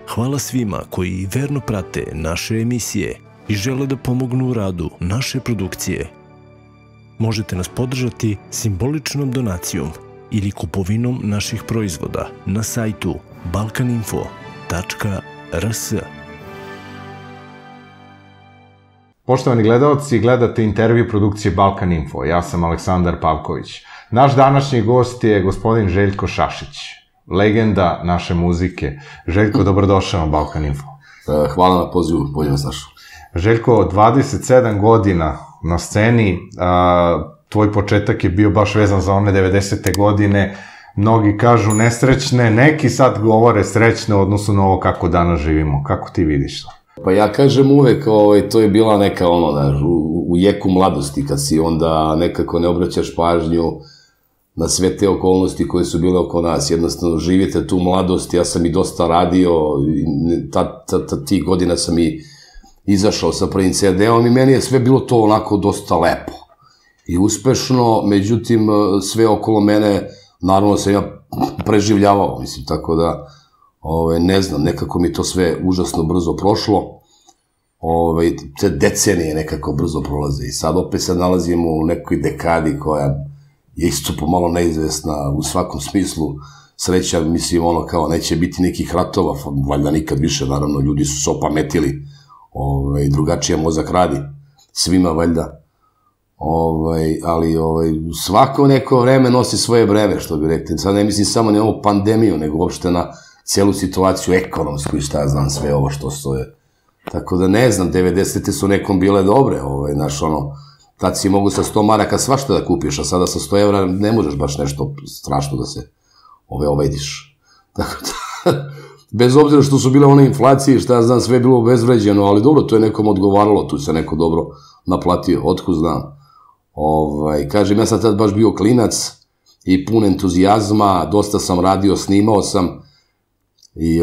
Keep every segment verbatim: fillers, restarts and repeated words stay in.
Hvala svima koji verno prate naše emisije i žele da pomognu u radu naše produkcije. Možete nas podržati simboličnom donacijom ili kupovinom naših proizvoda na sajtu balkaninfo tačka r s. Poštovani gledalci, gledate intervju produkcije Balkan Info. Ja sam Aleksandar Pavković. Naš današnji gost je gospodin Željko Šašić, legenda naše muzike. Željko, dobrodošao na Balkan Info. Hvala na pozivu, bolje vas našao. Željko, dvadeset sedam godina na sceni, tvoj početak je bio baš vezan za one devedesete godine. Mnogi kažu nesrećne, neki sad govore srećne u odnosu na ovo kako danas živimo. Kako ti vidiš to? Pa ja kažem uvek, to je bila neka ono, u jeku mladosti, kad si onda nekako ne obraćaš pažnju na sve te okolnosti koje su bile oko nas. Jednostavno, živite tu mladost, ja sam i dosta radio, tih godina sam i izašao sa prvim ce de-om i meni je sve bilo to onako dosta lepo i uspešno, međutim, sve okolo mene, naravno sam ja preživljavao, mislim, tako da, ne znam, nekako mi to sve užasno brzo prošlo, te decenije nekako brzo prolaze i sad opet se nalazimo u nekoj dekadi koja je isto pomalo neizvesna u svakom smislu. Sreća, mislim, ono kao neće biti nekih ratova, valjda nikad više, naravno, ljudi su se opametili, drugačije mozak radi, svima valjda, ali svako neko vreme nosi svoje breme, što bi rekli. Sad ne mislim samo na ovu pandemiju, nego uopšte na celu situaciju ekonomsku i šta ja znam, sve ovo što stoje. Tako da ne znam, devedesete su nekom bile dobre, znaš, ono, tad si mogu sa sto maraka svašta da kupiš, a sada sa sto evra ne možeš baš nešto strašno da se ovajdiš. Tako da, bez obzira što su bile one inflacije, šta ja znam, sve je bilo obezvređeno, ali dobro, to je nekom odgovaralo, tu se neko dobro naplatio, otkud znam. Kažem, ja sam tad baš bio klinac i pun entuzijazma, dosta sam radio, snimao sam i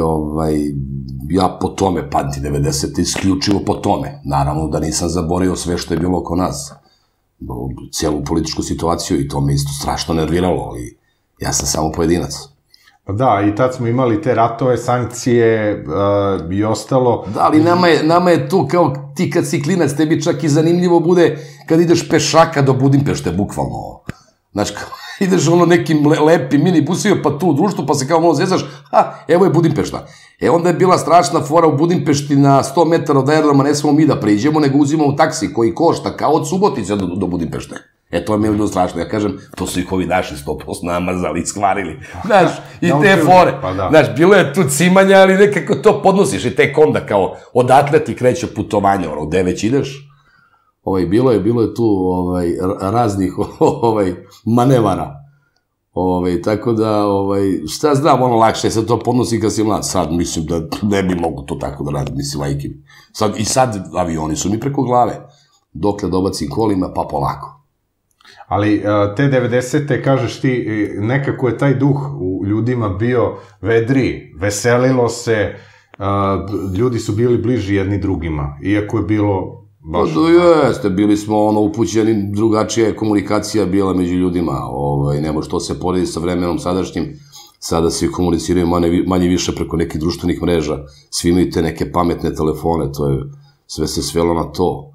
ja po tome pamtim devedesete, isključivo po tome. Naravno da nisam zaboravio sve što je bilo oko nas, cijelu političku situaciju i to me isto strašno nerviralo, ali ja sam samo pojedinac. Da, i tad smo imali te ratove, sankcije i ostalo. Da, ali nama je tu kao ti kad si klinac, tebi čak i zanimljivo bude kad ideš pešaka do Budimpešte, bukvalno. Znaš, kao ideš ono nekim lepim mini busio pa tu u društvu pa se kao malo zezaš, ha, evo je Budimpešta. E onda je bila strašna fora u Budimpešti na sto metara od aerodroma, ne smemo mi da priđemo, nego uzimamo taksi koji košta kao od Subotice do Budimpešte. E, to je mi je bilo strašno. Ja kažem, to su ih ovi naši sto posto namazali i skvarili. Znaš, i te fore. Znaš, bilo je tu cimanja, ali nekako to podnosiš i tek onda kao odatle ti kreće putovanje, ono, gde već ideš. Bilo je, bilo je tu raznih manevara. Tako da, šta znam, ono lakše se to podnosi kad si mlad. Sad mislim da ne bi mogu to tako da radim, mislim, lajki. I sad avioni su mi preko glave. Dokle dobacim kolima, pa polako. Ali te devedesete, kažeš ti, nekako je taj duh u ljudima bio vedriji, veselilo se, ljudi su bili bliži jedni drugima, iako je bilo baš... Jeste, bili smo upućeni, drugačija je komunikacija bila među ljudima, ne može to se porediti sa vremenom sadašnjim, sada svi komuniciraju manje više preko nekih društvenih mreža, svi imaju te neke pametne telefone, sve se svelo na to.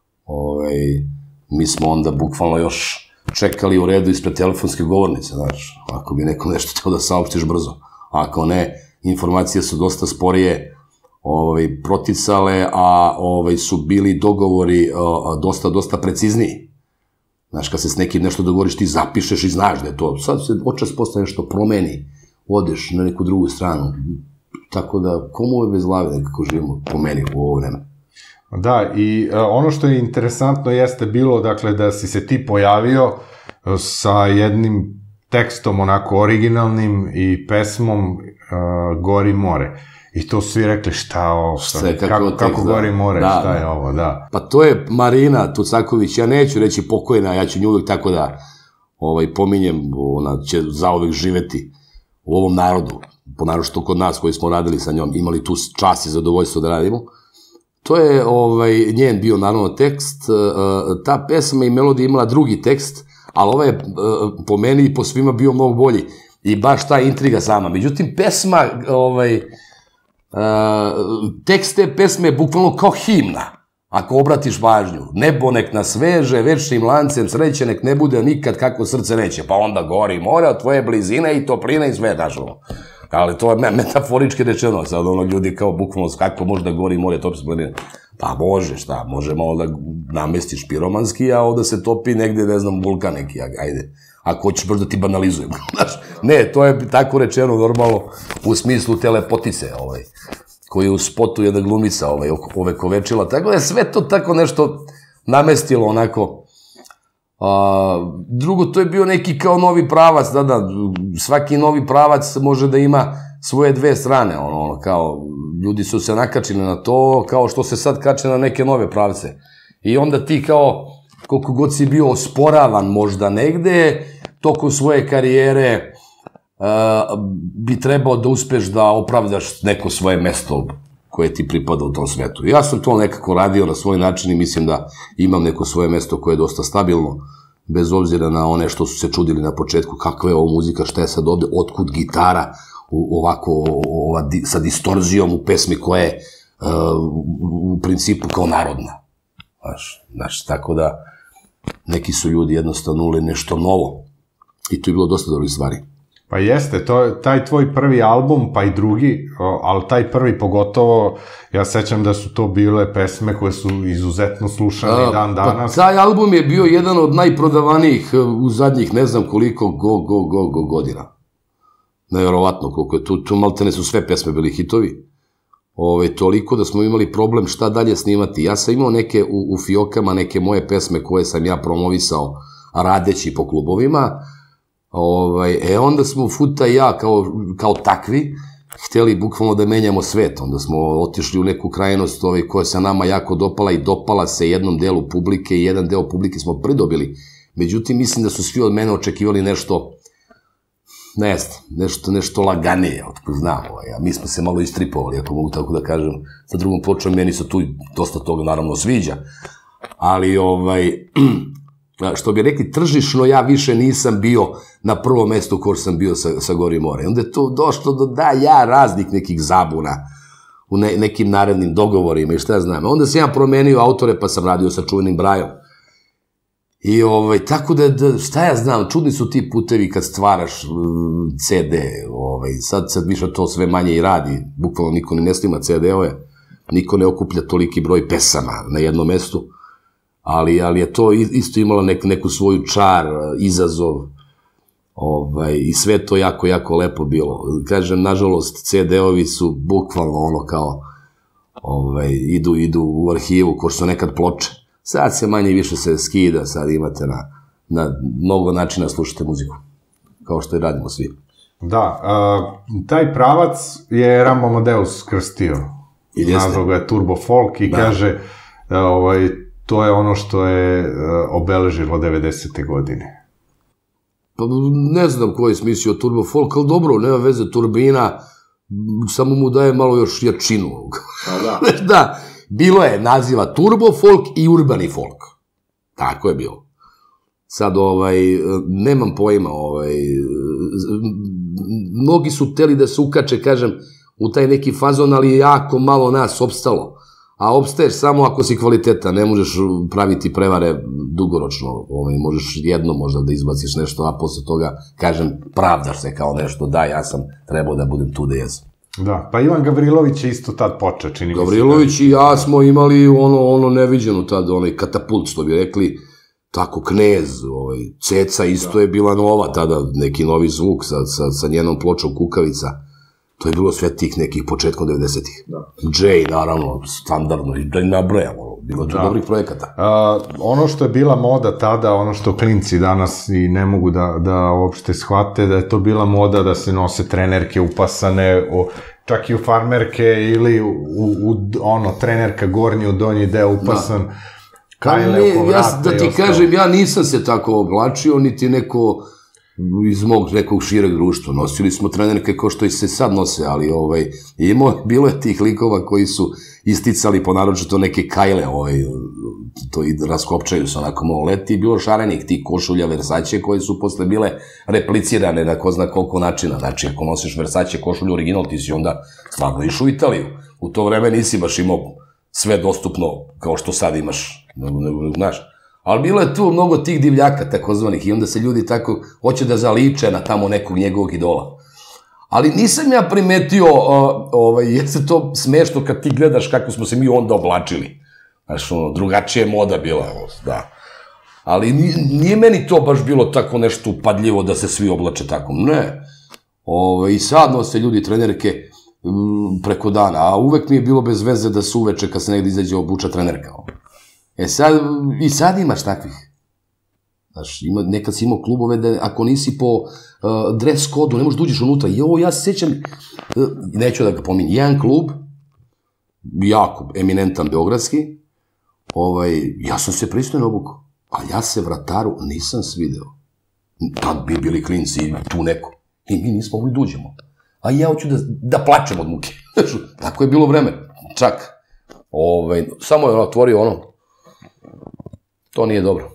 Mi smo onda bukvalno još čekali u redu ispred telefonske govornice, znaš, ako bi neko nešto teo da saopštiš brzo. Ako ne, informacije su dosta sporije proticale, a su bili dogovori dosta, dosta precizniji. Znaš, kad se s nekim nešto dogovoriš, ti zapišeš i znaš da je to. Sad se očas posle nešto promeni, odeš na neku drugu stranu. Tako da, komu je bez glave nekako živimo po meni u ovo vreme? Da, i ono što je interesantno jeste bilo, dakle, da si se ti pojavio sa jednim tekstom onako originalnim i pesmom Gori more. I to svi rekli šta je ovo, kako Gori more, šta je ovo, da. Pa to je Marina Tucaković, ja neću reći pokojna, ja ću nju uvijek tako da pominjem, ona će zauvek živeti u ovom narodu, ponarošto kod nas koji smo radili sa njom, imali tu čast i zadovoljstvo da radimo. To je njen bio naravno tekst, ta pesma i melodija imala drugi tekst, ali ovaj je po meni i po svima bio mnogo bolji i baš ta intriga sama. Međutim, pesma tekst te pesme je bukvalno kao himna, ako obratiš pažnju. Nebo nek nas sveže, večnim lancem sreće nek ne bude nikad kako srce neće, pa onda gori more od tvoje blizine i topline i sve, daš ono. Ali to je metaforički rečeno, sad ono ljudi kao bukvalno kako može da gori more, topi se planine. Pa može, šta, može malo da namestiš piromanski, a ovdje se topi negde, ne znam, vulkan neki, ajde. Ako hoćeš baš da ti banalizujem, znaš. Ne, to je tako rečeno normalno u smislu telepotice, ovaj, koji u spotu jedna glumica, ovaj, ove kovečila, tako da je sve to tako nešto namestilo onako. Drugo, to je bio neki kao novi pravac, da, da, svaki novi pravac može da ima svoje dve strane, ono, kao, ljudi su se nakačili na to, kao što se sad kače na neke nove pravce. I onda ti kao, koliko god si bio osporavan možda negde, tokom svoje karijere bi trebao da uspeš da opravdaš neko svoje mesto koje ti pripada u tom svetu. Ja sam to nekako radio na svoj način i mislim da imam neko svoje mesto koje je dosta stabilno, bez obzira na one što su se čudili na početku, kakva je ovo muzika, šta je sad ovde, otkud gitara, ovako, sa distorzijom u pesmi koja je u principu kao narodna. Znaš, tako da neki su ljudi jednostavno uli nešto novo i tu je bilo dosta dobrih stvari. Pa jeste, taj tvoj prvi album, pa i drugi, ali taj prvi pogotovo, ja sećam da su to bile pesme koje su izuzetno slušane i dan danas. Pa taj album je bio jedan od najprodavanijih u zadnjih ne znam koliko go, go, go, go godina. Nevjerovatno koliko je tu, tu maltene su sve pesme bili hitovi. Toliko da smo imali problem šta dalje snimati. Ja sam imao neke u fiokama, neke moje pesme koje sam ja promovisao radeći po klubovima. E onda smo Futa i ja kao takvi hteli bukvalno da menjamo svet. Onda smo otišli u neku krajnost koja se nama jako dopala i dopala se jednom delu publike i jedan deo publike smo pridobili. Međutim, mislim da su svi od mene očekivali nešto, ne znam, nešto laganije, otko znam. Mi smo se malo istripovali, ako mogu tako da kažem. Sa drugom pločom meni se tu dosta toga naravno sviđa. Ali, ovaj... što bi rekli, tržišno ja više nisam bio na prvom mestu ko sam bio sa Gori more. Onda je to došlo do da ja raznih nekih zabuna u nekim narednim dogovorima i šta ja znam. Onda sam ja promenio autore pa sam radio sa čuvenim Brajom. I tako da, šta ja znam, čudni su ti putevi kad stvaraš ce de. Sad više to sve manje i radi. Bukvalno niko ni ne snima ce de-ove. Niko ne okuplja toliki broj pesama na jednom mestu. Ali je to isto imalo neku svoju čar, izazov i sve to jako, jako lepo bilo. Kažem, nažalost, ce de-ovi su bukvalno ono kao idu u arhivu ko što su nekad ploče. Sad se manje i više se skida, sad imate na mnogo načina slušate muziku, kao što i radimo svi. Da, taj pravac je Rambo Amadeus krstio. Nazvao ga je Turbo Folk i kaže to je ono što je obeležilo devedesete godine. Pa ne znam ko je smislio Turbo Folk, ali dobro, nema veze, turbina, samo mu daje malo još jačinu. Da, bilo je naziva Turbo Folk i Urbani Folk. Tako je bilo. Sad, nemam pojma, mnogi su hteli da se ukače, kažem, u taj neki fazon, ali jako malo nas opstalo. A opstaješ samo ako si kvaliteta, ne možeš praviti prevare dugoročno, možeš jedno možda da izbaciš nešto, a posle toga, kažem, pravdaš se kao nešto, da, ja sam trebao da budem tu da jesam. Da, pa Ivan Gavrilović je isto tad počeo, čini mi se. Gavrilović i ja smo imali ono neviđeno tad, onaj katapult, što bi rekli, tako Knez, Ceca isto je bila nova tada, neki novi zvuk sa njenom pločom Kukavica. To je bilo sve tih nekih početkom devedesetih. Jay, naravno, standardno, i da je nabrojamo, bilo tu dobrih projekata. Ono što je bila moda tada, ono što klinci danas i ne mogu da uopšte shvate, da je to bila moda da se nose trenerke upasane, čak i u farmerke ili u trenerka gornji u donji deo upasan, kajle oko vrata i ostalo. Da ti kažem, ja nisam se tako oblačio, niti neko iz mog nekog šireg društva. Nosili smo trenerke kao što i se sad nose, ali bilo je tih likova koji su isticali po naročito neke kajle to i raskopčaju se onako malo leti, bilo šarenih tih košulja Versace koje su posle bile replicirane na ko zna koliko načina. Znači, ako nosiš Versace košulju original, ti si onda stvarno išao u Italiju. U to vreme nisi baš imao sve dostupno kao što sad imaš, znaš. Ali bilo je tu mnogo tih divljaka, takozvanih, i onda se ljudi tako hoće da zaliče na tamo nekog njegovog idola. Ali nisam ja primetio, jeste to smešno kad ti gledaš kako smo se mi onda oblačili. Znaš, drugačija je moda bila, da. Ali nije meni to baš bilo tako nešto upadljivo da se svi oblače tako. Ne. I sad nose ljudi trenerke preko dana, a uvek mi je bilo bez veze da se uveče kad se negdje izađe obuča trenerka. E sad, i sad imaš takvih. Znaš, nekad si imao klubove da ako nisi po dress kodu, ne možeš da uđeš unutra. Jo, ja se sjećam, neću da ga pominjem, jedan klub, jako eminentan beogradski, ja sam se pristojno obukao, ali ja se vrataru nisam svideo. Tad bi bili klinci tu neko. I mi nismo mogli da uđemo. A ja hoću da plačem od muke. Tako je bilo vreme. Čak. Samo je otvorio ono. To nije dobro.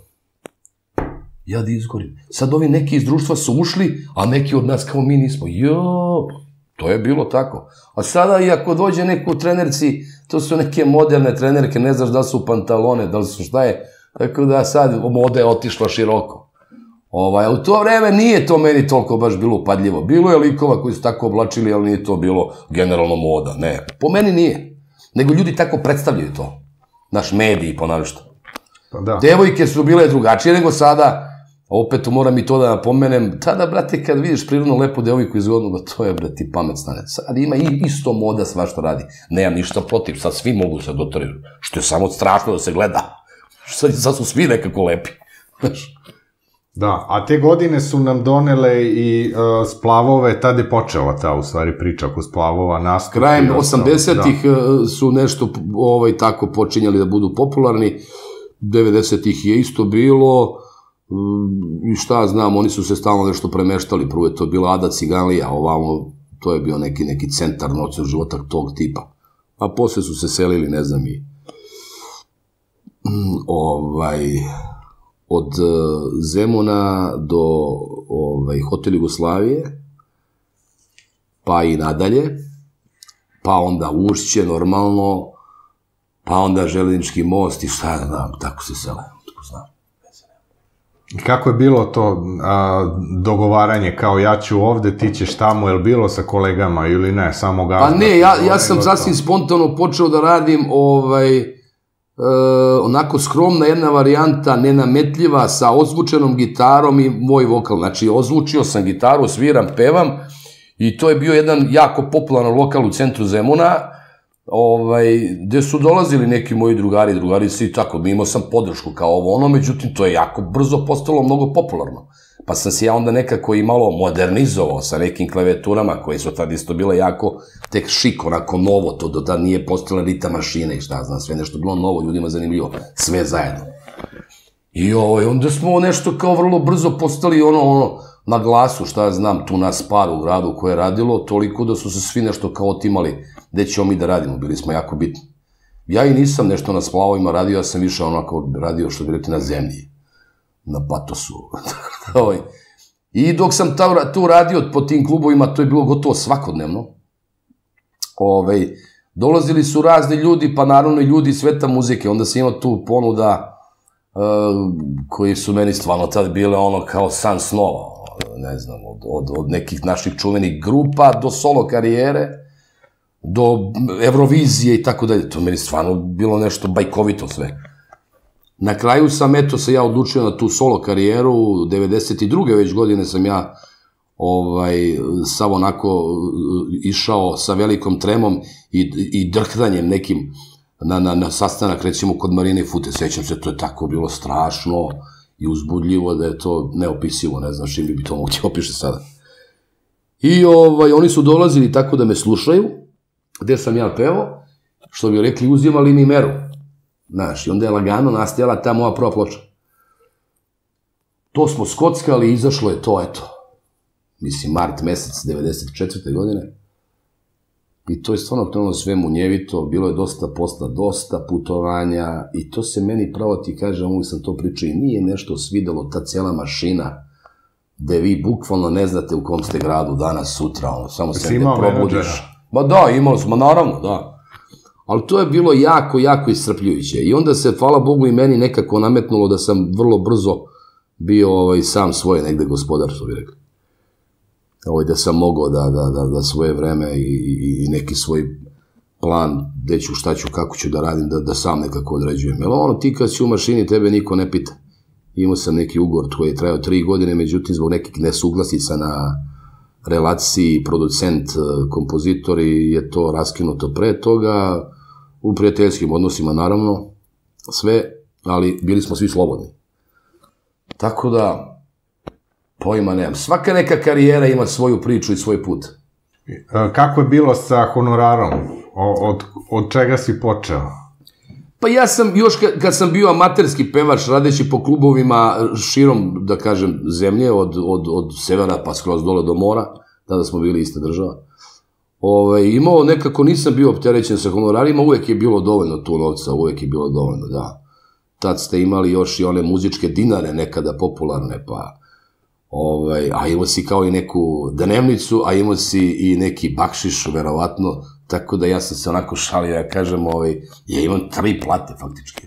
Ja da izgorim. Sad ovi neki iz društva su ušli, a neki od nas kao mi nismo. Jo, to je bilo tako. A sada i ako dođe neko u trenerci, to su neke moderne trenerke, ne znaš da li su pantalone, da li su šta je. Tako da sad moda je otišla široko. U to vreme nije to meni toliko baš bilo upadljivo. Bilo je likova koji su tako oblačili, ali nije to bilo generalno moda. Ne, po meni nije. Nego ljudi tako predstavljaju to. Naš mediji, ponavljašto. Devojke su bile drugačije nego sada. Opet moram i to da napomenem. Tada, brate, kad vidiš prirodno lepu devojku izgodnu, to je, brate, pamet stane. Sad ima isto moda svašta radi. Nemam ništa protiv, sad svi mogu se dotoriti. Što je samo strašno da se gleda. Sad su svi nekako lepi. Znaš. Da, a te godine su nam donele i splavove, tada je počela ta, u stvari, priča oko splavova, nastupi. Krajem osamdesetih su nešto tako počinjali da budu popularni, devedesetih je isto bilo, i šta znam, oni su se stalno nešto premeštali, prvo je to bila Ada Ciganlija, ovamo, to je bio neki centar noćnog života tog tipa, a posle su se selili, ne znam, i ovaj... od Zemuna do Hotel Jugoslavije, pa i nadalje, pa onda Ušće normalno, pa onda Železnički most i šta ja znam, tako se sele, tako znam. Kako je bilo to dogovaranje, kao ja ću ovde, ti ćeš tamo, je li bilo sa kolegama ili ne, samo gazda? Pa ne, ja sam sasvim spontano počeo da radim ovaj... onako skromna jedna varijanta, nenametljiva, sa ozvučenom gitarom i moj vokal. Znači, ozvučio sam gitaru, sviram, pevam i to je bio jedan jako popularan lokal u centru Zemuna, gde su dolazili neki moji drugari, drugarice i tako. Imao sam podršku kao ovo ono, međutim, to je jako brzo postalo mnogo popularno. Pa sam se ja onda nekako i malo modernizovao sa nekim klavijaturama koje su tad isto bile jako tek šik, onako novo, to do tada nije postala rita mašine i šta znam, sve nešto bilo novo, ljudima zanimljivo, sve zajedno. I onda smo nešto kao vrlo brzo postali ono na glasu, šta znam, tu nas par u gradu koje je radilo, toliko da su se svi nešto kao otimali, gde ćemo mi da radimo, bili smo jako bitni. Ja i nisam nešto na splavovima radio, ja sam više onako radio što bi rekli na zemlji. Na patosu. I dok sam tu radio po tim klubovima, to je bilo gotovo svakodnevno. Dolazili su razni ljudi, pa naravno i ljudi iz sveta muzike. Onda sam imao tu ponuda koji su meni stvarno tad bile ono kao san snova. Ne znam, od nekih naših čuvenih grupa do solo karijere, do Eurovizije i tako dalje. To meni stvarno bilo nešto bajkovito sve. Na kraju sam, eto, se ja odlučio na tu solo karijeru, devedeset druge već godine sam ja sav onako išao sa velikom tremom i drhtanjem nekim na sastanak, recimo, kod Marine Fute, sećam se, to je tako bilo strašno i uzbudljivo da je to neopisivo, ne znam čim bi to mogu ti opiše sada. I oni su dolazili tako da me slušaju, gde sam ja pevao, što bi rekli, uzimali mi meru. Znaš, i onda je lagano nastajala ta moja prva ploča. To smo skockali i izašlo je to, eto. Mislim, mart mesec devedeset četvrte godine. I to je stvarno krenulo sve munjevito, bilo je dosta posla, dosta putovanja i to se meni, pravo ti kažem, uvijek sam to pričao i nije nešto svidelo, ta cijela mašina, gde vi bukvalno ne znate u kom ste gradu danas, sutra, ono, samo se ne probudiš. Ma da, imali smo, naravno, da. Ali to je bilo jako, jako iscrpljujuće. I onda se, hvala Bogu, i meni nekako nametnulo da sam vrlo brzo bio ovaj, sam svoj negde gospodar, što bi rekli. Ovaj, da sam mogao da, da, da, da svoje vreme i, i, i neki svoj plan, gde ću, šta ću, kako ću da radim, da, da sam nekako određujem. Jer ono, ti kad si u mašini, tebe niko ne pita. Imao sam neki ugovor koji je trajao tri godine, međutim, zbog nekih nesuglasica na relaciji producent, kompozitori, je to raskinuto pre toga, u prijateljskim odnosima, naravno, sve, ali bili smo svi slobodni. Tako da, pojma nemam. Svaka neka karijera ima svoju priču i svoj put. Kako je bilo sa honorarom? Od, od čega si počeo? Pa ja sam, još kad sam bio amaterski pevač, radeći po klubovima širom, da kažem, zemlje, od, od, od severa pa skroz dole do mora, tada smo bili ista država, Ove, imao nekako, nisam bio opterećen sa honorarima, uvek je bilo dovoljno tu novca, uvek je bilo dovoljno, da. Tad ste imali još i one muzičke dinare nekada popularne, pa, ovaj, a imao si kao i neku dnevnicu, a imao si i neki bakšiš, verovatno, tako da ja sam se onako šalio, ja kažem, ovaj, ja imam tri plate, faktički.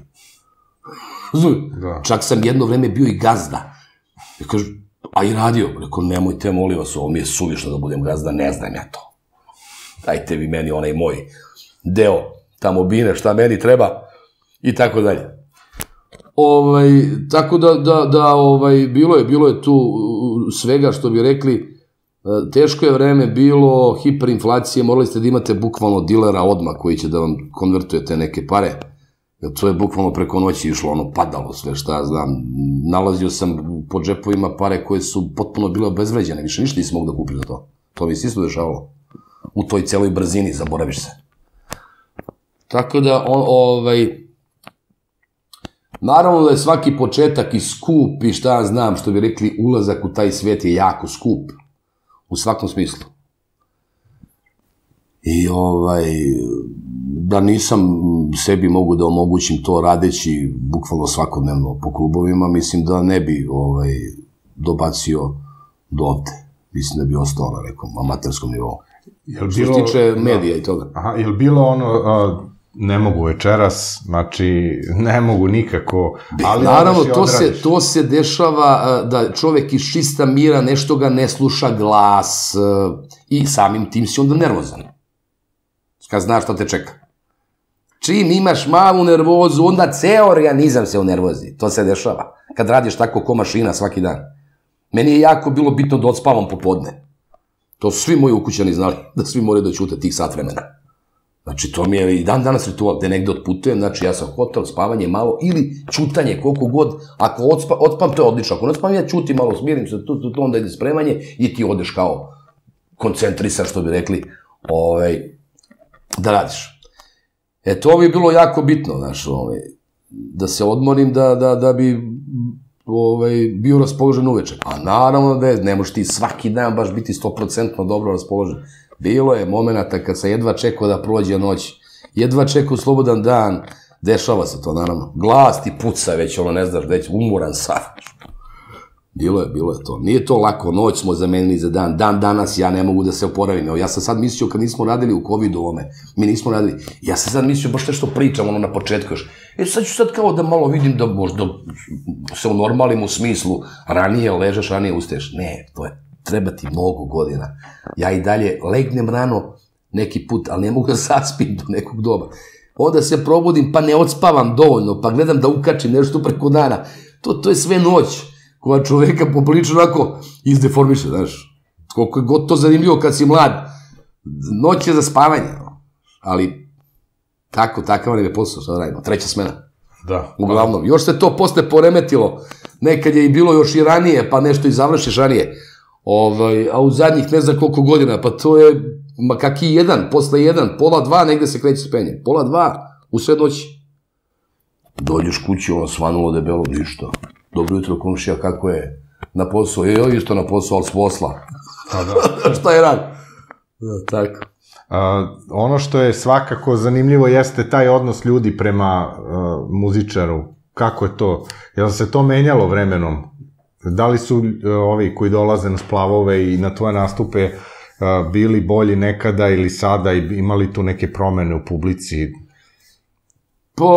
Da. Čak sam jedno vreme bio i gazda. Ja kažem, a i radio, rekao, nemojte, molim vas, ovo mi je suvišno da budem gazda, ne znam ja to. Dajte vi meni onaj moj deo tamo bine, šta meni treba, i tako dalje. Ovaj, tako da, da, da, ovaj, bilo je, bilo je tu svega, što bi rekli, teško je vreme bilo, hiperinflacije, morali ste da imate bukvalno dilera odmah koji će da vam konvertuje te neke pare. To je bukvalno preko noći išlo, ono, padalo sve, šta ja znam. Nalazio sam po džepovima pare koje su potpuno bile obezvređene, više ništa nisi mogu da kupiš za to. To mi se isto dešavalo. U toj celoj brzini, zaboraviš se. Tako da, ovaj, naravno da je svaki početak i skup i šta ja znam, što bi rekli, ulazak u taj svijet je jako skup. U svakom smislu. I ovaj, da nisam sebi mogu da omogućim to radeći bukvalno svakodnevno po klubovima, mislim da ne bi ovaj, dobacio do ovde. Mislim da bi ostao na nekom amaterskom nivou. Što se tiče medija i toga. Aha, je li bilo ono, ne mogu večeras, znači ne mogu nikako, ali naravno, to se, to se dešava da čovek iz čista mira nešto ga ne sluša glas i samim tim si onda nervozan. Kad znaš šta te čeka. Čim imaš malu nervozu, onda ceo organizam se unervozi. To se dešava. Kad radiš tako ko mašina svaki dan. Meni je jako bilo bitno da odspavam popodne. To su svi moji ukućani znali, da svi moraju da ćute tih sat vremena. Znači, to mi je i dan danas ritual, gde negde otputujem, znači ja sam hotel, spavanje malo, ili ćutanje, koliko god, ako otspam, to je odlično, ako ne otspam, ja ćutim malo, smirim se, tu, tu, tu, onda ide spremanje i ti odeš kao koncentrisan, što bi rekli, ovaj, da radiš. E, to bi bilo jako bitno, znaš, ovaj, da se odmorim, da, da, da bi ovaj, bio raspoložen uveče. A naravno da je, ne možeš ti svaki dan baš biti sto procentno dobro raspoložen. Bilo je momenata kad sam jedva čekao da prođe noć, jedva čekao slobodan dan, dešava se to, naravno. Glas ti puca već, ono, ne znaš, već umoran sad. Bilo je, bilo je to. Nije to lako, noć smo zamenili za dan, dan danas ja ne mogu da se oporavim. Evo, ja sam sad mislio, kad nismo radili u covidu ovome, mi nismo radili, ja sam sad mislio, baš nešto pričam, ono, na početku još. E, sad ću sad kao da malo vidim da možda se unormalim u smislu, ranije ležeš, ranije ustaješ. Ne, to je, treba ti mnogo godina. Ja i dalje legnem rano neki put, ali ne mogu da zaspim do nekog doba. Onda se probudim, pa ne odspavam dovoljno, pa gledam da ukačim nešto preko dana. To, to je sve noć koja čoveka poprilično onako izdeformiše, znaš. Koliko je god to zanimljivo kad si mlad. Noć je za spavanje. Ali, tako, takav nam je posao, šta da radimo. Treća smena. Da. Uglavnom. Još se to posle poremetilo. Nekad je i bilo još i ranije, pa nešto i završiš ranije. Ovaj, a u zadnjih ne znam koliko godina, pa to je, ma kaki jedan, posle jedan, pola dva, negde se kreće spenje. Pola dva, u sve noći. Dođeš kući, ono svanulo debelo, ništa. Dobro jutro, komšija, kako je? Na posao, je isto na posao, ali s posla. Šta je rad? Tako. Ono što je svakako zanimljivo jeste taj odnos ljudi prema muzičaru. Kako je to? Jel se to menjalo vremenom? Da li su ovi koji dolaze na splavove i na tvoje nastupe bili bolji nekada ili sada i imali tu neke promene u publici? Pa,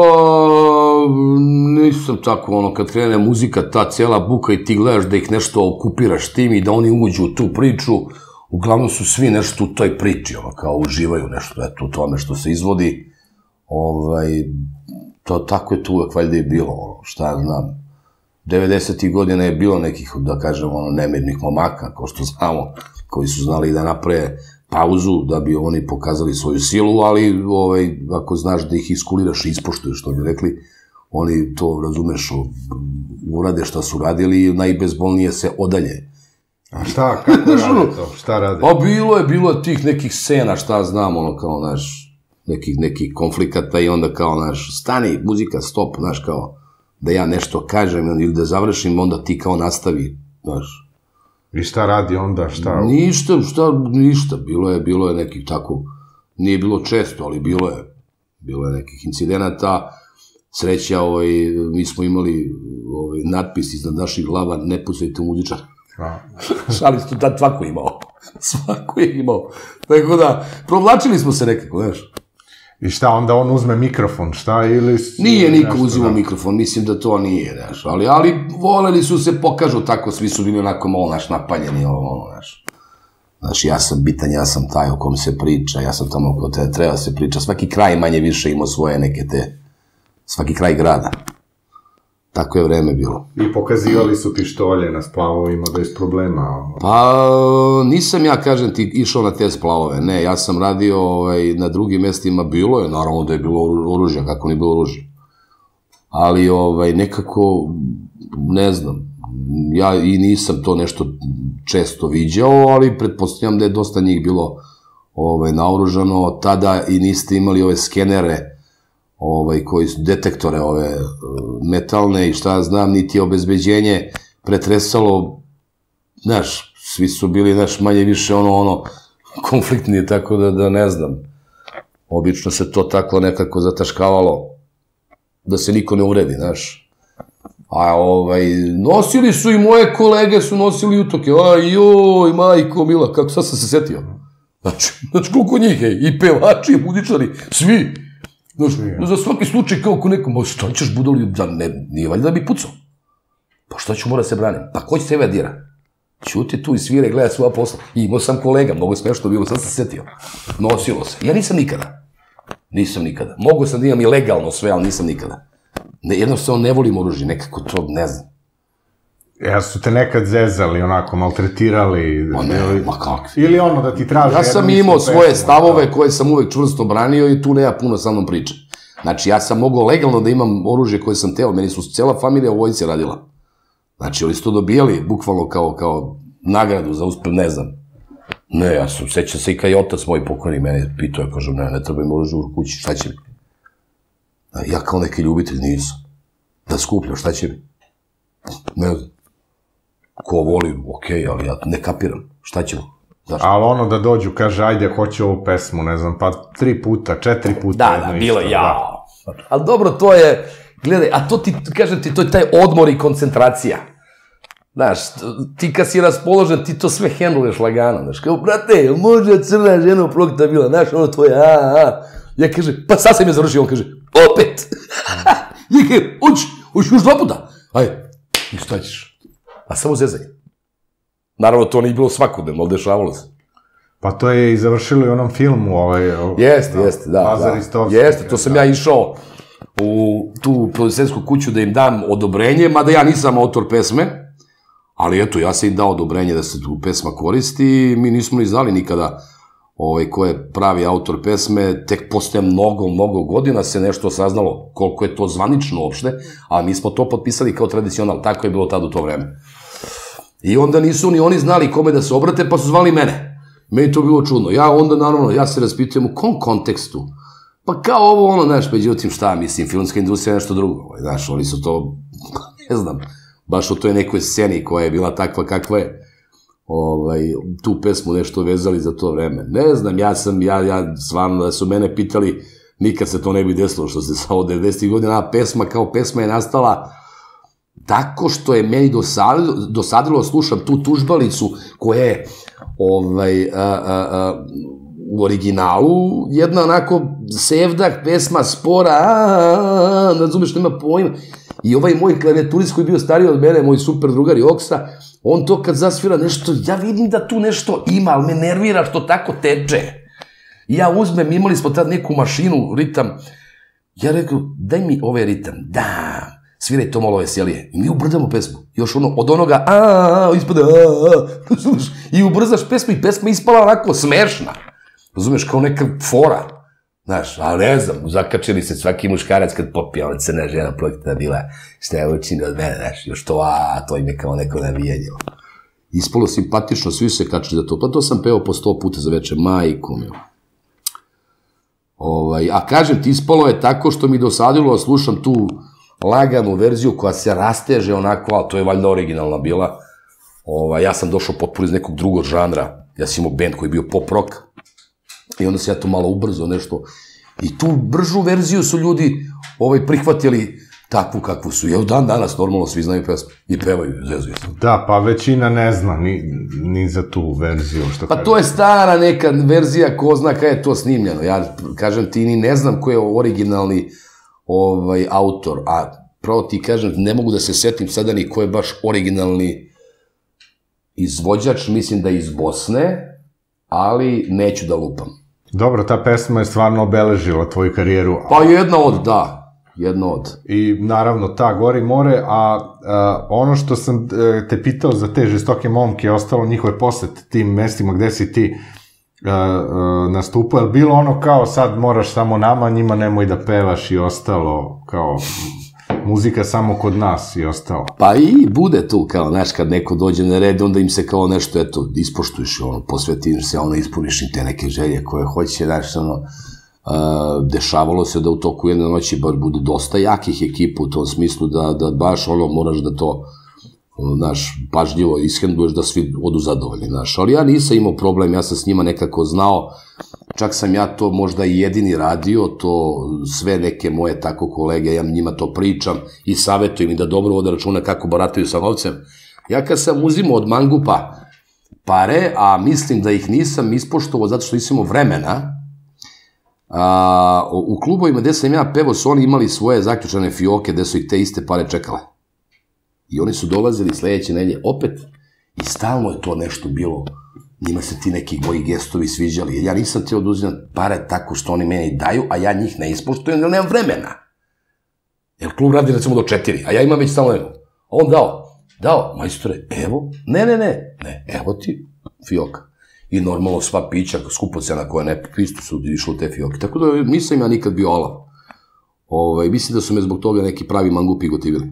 nisam tako, ono, kad krene muzika, ta cijela buka i ti gledaš da ih nešto okupiraš tim i da oni uđu u tu priču, uglavnom su svi nešto u toj priči, ono, kao uživaju nešto, eto, u tome što se izvodi, ovaj, to, tako je tu uvek valjda i bilo, ono, šta ja znam. devedesetih godina je bilo nekih, da kažem, ono, nemirnih momaka, kao što znamo, koji su znali da naprave pauzu da bi oni pokazali svoju silu, ali, ovaj, ako znaš da ih iskuliraš i ispoštuješ, što bi rekli, oni to, razumeš, urade šta su radili i najbezbolnije se odalje. A šta, kako rade to? Šta rade? Pa bilo je, bilo je tih nekih scena, šta znam, ono, kao, znaš, nekih, nekih konflikata i onda kao, znaš, stani, muzika, stop, znaš, kao, da ja nešto kažem ili da završim, onda ti kao nastavi, znaš. I šta radi onda, šta? Ništa, šta, ništa, bilo je, bilo je nekih tako, nije bilo često, ali bilo je, bilo je nekih incidenata, sreća, ovaj, mi smo imali ovaj, natpis iznad naših glava, ne pucajte muzičara. Šali su tad svako imao, svako je imao, tako da, provlačili smo se nekako, znaš. I šta, onda on uzme mikrofon, šta, ili... Nije niko uzimao mikrofon, mislim da to nije, znaš, ali, ali voleli su se pokažu tako, svi su bili onako malo, znaš, napaljeni, ono, znaš. Znaš, ja sam bitan, ja sam taj o kom se priča, ja sam tamo ko te treba se priča, svaki kraj manje više imao svoje neke te, svaki kraj grada. Tako je vreme bilo. I pokazivali su pištolje na splavovima bez problema? Pa, nisam ja, kažem ti, išao na te splavove, ne, ja sam radio na drugim mestima, bilo je, naravno da je bilo oružje, kako nije bilo oružje. Ali nekako, ne znam, ja i nisam to nešto često viđao, ali pretpostavljam da je dosta njih bilo naoružano, tada i niste imali ove skenere, koji su detektore ove metalne i šta znam, niti je obezbeđenje pretresalo, znaš, svi su bili, znaš, manje više ono, ono, konfliktni, tako da, da ne znam. Obično se to tako nekako zataškavalo, da se niko ne uredi, znaš. A, ovaj, nosili su i moje kolege su nosili utoke, aj, joj, majko, mila, kako sad sam se setio. Znači, znači, koliko njih je, i pevači, i muzičari, svi. Znaš, za svaki slučaj kao ko nekom, šta ćeš budali, da ne, nije valjda da bi pucao. Pa šta ću mora se branim? Pa ko će sebe dira? Ćuti tu i svire, gleda svoja posla. I imao sam kolega, mnogo smešno bilo, sad sam se setio. Nosilo se. Ja nisam nikada. Nisam nikada. Mogu sam da imam i legalno sve, ali nisam nikada. Jednostavno ne volim oružje, nekako to ne znam. Ja su te nekad zezali, onako, maltretirali? Ma ne, ma kakvi. Ili ono da ti traži... Ja sam imao svoje stavove koje sam uvek čvrsto branio i tu nema puno sa mnom priče. Znači, ja sam mogao legalno da imam oružje koje sam teo, meni su cijela familija u vojci radila. Znači, oni su to dobijali, bukvalno kao nagradu za uspeh, ne znam. Ne, ja sam, sećam se i kad je otac moj pokojni mene pitao, ja kažem, ne, ne treba im oružje u kući, šta će mi? Ja kao neki ljubitelj nisam. Da skupljam, šta će mi? Ne znam. Ko voli, okej, ali ja ne kapiram. Šta ćemo? Ali ono da dođu, kaže, ajde, hoću ovu pesmu, ne znam, pa tri puta, četiri puta. Da, da, bilo je, jao. Ali dobro, to je, gledaj, a to ti, kažem ti, to je taj odmor i koncentracija. Znaš, ti kad si raspoložen, ti to sve hendluješ lagano, znaš, kao, brate, može crna žena profitabilna, znaš, ono tvoje, a, a. Ja kaže, pa sad sam je završio, on kaže, opet. Ja kaže, ući, ući još dva puta. Ajde, i šta ćeš? A samo zezanje. Naravno, to nije bilo svakodnevno, ali dešavalo se. Pa to je i završilo i onom filmu, ovaj... Jeste, jeste, da, da. Jeste, to sam ja išao u tu producensku kuću da im dam odobrenje, mada ja nisam autor pesme, ali eto, ja sam im dao odobrenje da se tu pesma koristi i mi nismo ni znali nikada ko je pravi autor pesme, tek posle mnogo, mnogo godina se nešto saznalo koliko je to zvanično uopšte, a mi smo to potpisali kao tradicional, tako je bilo tad u to vreme. I onda nisu ni oni znali kome da se obrate, pa su zvali mene. Meni to bilo čudno. Ja onda, naravno, ja se raspitujem u kom kontekstu? Pa kao ovo, ono, znaš, međutim, šta, mislim, filmska industrija je nešto drugo, znaš, oni su to, ne znam, baš u toj nekoj sceni koja je bila takva kakva je, tu pesmu nešto vezali za to vreme. Ne znam, ja sam, ja stvarno da su mene pitali, nikad se to ne bi desilo što se sa od devedesetih godina, a pesma kao pesma je nastala tako što je meni dosadilo, slušam tu tužbalicu koja je u originalu jedna onako sevdah pesma, spora, razumeš, nema pojma. I ovaj moj klavijaturist koji je bio stariji od mene, moj super drugar Joksa, on to kad zasvira nešto, ja vidim da tu nešto ima, ali me nervira što tako teče. I ja uzmem, imali smo tad neku mašinu, ritam, ja rekao, daj mi ovaj ritam, da, sviraj to malo veselije. I mi ubrzamo pesmu, još ono, od onoga, aaa, ispada, aaa, i ubrzaš pesmu i pesma ispala onako smešna. Razumeš, kao neka fora. Znaš, ali ne znam, zakačili se svaki muškarac kad popija, ona crna žena projekta bila, šta je učinio od mene, znaš, još to, a, to im je kao neko navijanje. Ispalo simpatično, svi se kačili za to, pa to sam peo po sto puta za večer, majko mi. A kažem ti, ispalo je tako što mi dosadilo, slušam tu laganu verziju koja se rasteže onako, ali to je valjda originalna bila. Ja sam došao potpuno iz nekog drugog žanra, ja sam imao band koji je bio pop rock, i onda se ja to malo ubrzao nešto. I tu bržu verziju su ljudi prihvatili takvu kakvu su. I dan danas normalno svi znaju pesmu i pevaju, zezuju se. Da, pa većina ne zna ni za tu verziju. Pa to je stara neka verzija, ko zna kada je to snimljeno. Ja kažem ti, ni ne znam ko je originalni autor, a pravo ti kažem, ne mogu da se setim sada ni ko je baš originalni izvođač, mislim da je iz Bosne, ali neću da lupam. Dobro, ta pesma je stvarno obeležila tvoju karijeru. Pa jedna od, da, jedna od. I naravno ta Gori more, a ono što sam te pitao za te žestoke momke, ostalo njihove posete tim mestima gde si ti nastupao, je li bilo ono kao sad moraš samo nama, njima nemoj da pevaš i ostalo, kao muzika samo kod nas i ostalo? Pa i bude tu, kao, znaš, kad neko dođe na red, onda im se kao nešto, eto, ispoštuješ, ono, posvetiš se, ono, ispuniš im te neke želje koje hoće, znaš, ono, dešavalo se da u toku jedne noći baš bude dosta jakih ekipa u tom smislu da baš, ono, moraš da to, znaš, pažljivo ishenduješ da svi odu zadovoljni, znaš, ali ja nisam imao problem, ja sam s njima nekako znao, čak sam ja to možda i jedini radio, to sve neke moje tako kolege, ja njima to pričam i savjetujem im da dobro vode računa kako barataju sa novcem. Ja kad sam uzimao od mangupa pare, a mislim da ih nisam ispoštovao zato što nisam imao vremena, u klubovima gde sam ja pevao su oni imali svoje zaključane fioke gde su ih te iste pare čekale. I oni su dolazili sledeće nedelje opet i stalno je to nešto bilo. Njima se ti neki moji gestovi sviđali, jer ja nisam htio da uzimam pare tako što oni meni daju, a ja njih ne ispoštujem, jer nemam vremena. Jer klub radi recimo do četiri, a ja imam već samo jedno. A on dao, dao, majstore, evo, ne, ne, ne, ne, evo ti fioka. I normalno sva pića, skupocena koja ne pistu su išlo u te fioke. Tako da nisam ja nikad bio olav. Mislim da su me zbog toga neki pravi mangupi gotivili.